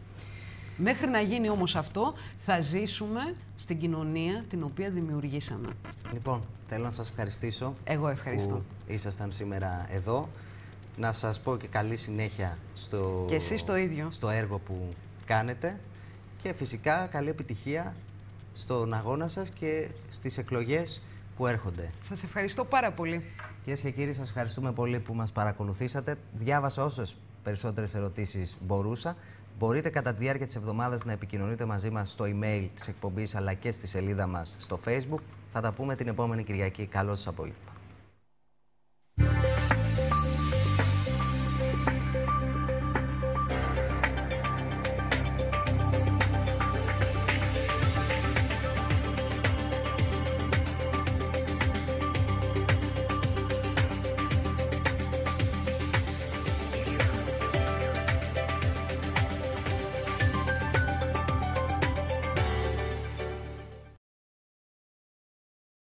Μέχρι να γίνει όμως αυτό, θα ζήσουμε στην κοινωνία την οποία δημιουργήσαμε. Λοιπόν, θέλω να σας ευχαριστήσω. Εγώ ευχαριστώ. Που ήσασταν σήμερα εδώ. Να σας πω και καλή συνέχεια στο, και εσείς το ίδιο. στο έργο που κάνετε. Και φυσικά καλή επιτυχία στον αγώνα σας και στις εκλογές που έρχονται. Σας ευχαριστώ πάρα πολύ. Κυρίες και κύριοι, σας ευχαριστούμε πολύ που μας παρακολουθήσατε. Διάβασα όσες περισσότερες ερωτήσεις μπορούσα. Μπορείτε κατά τη διάρκεια της εβδομάδας να επικοινωνείτε μαζί μας στο email της εκπομπής αλλά και στη σελίδα μας στο Facebook. Θα τα πούμε την επόμενη Κυριακή. Καλό σας απόγευμα.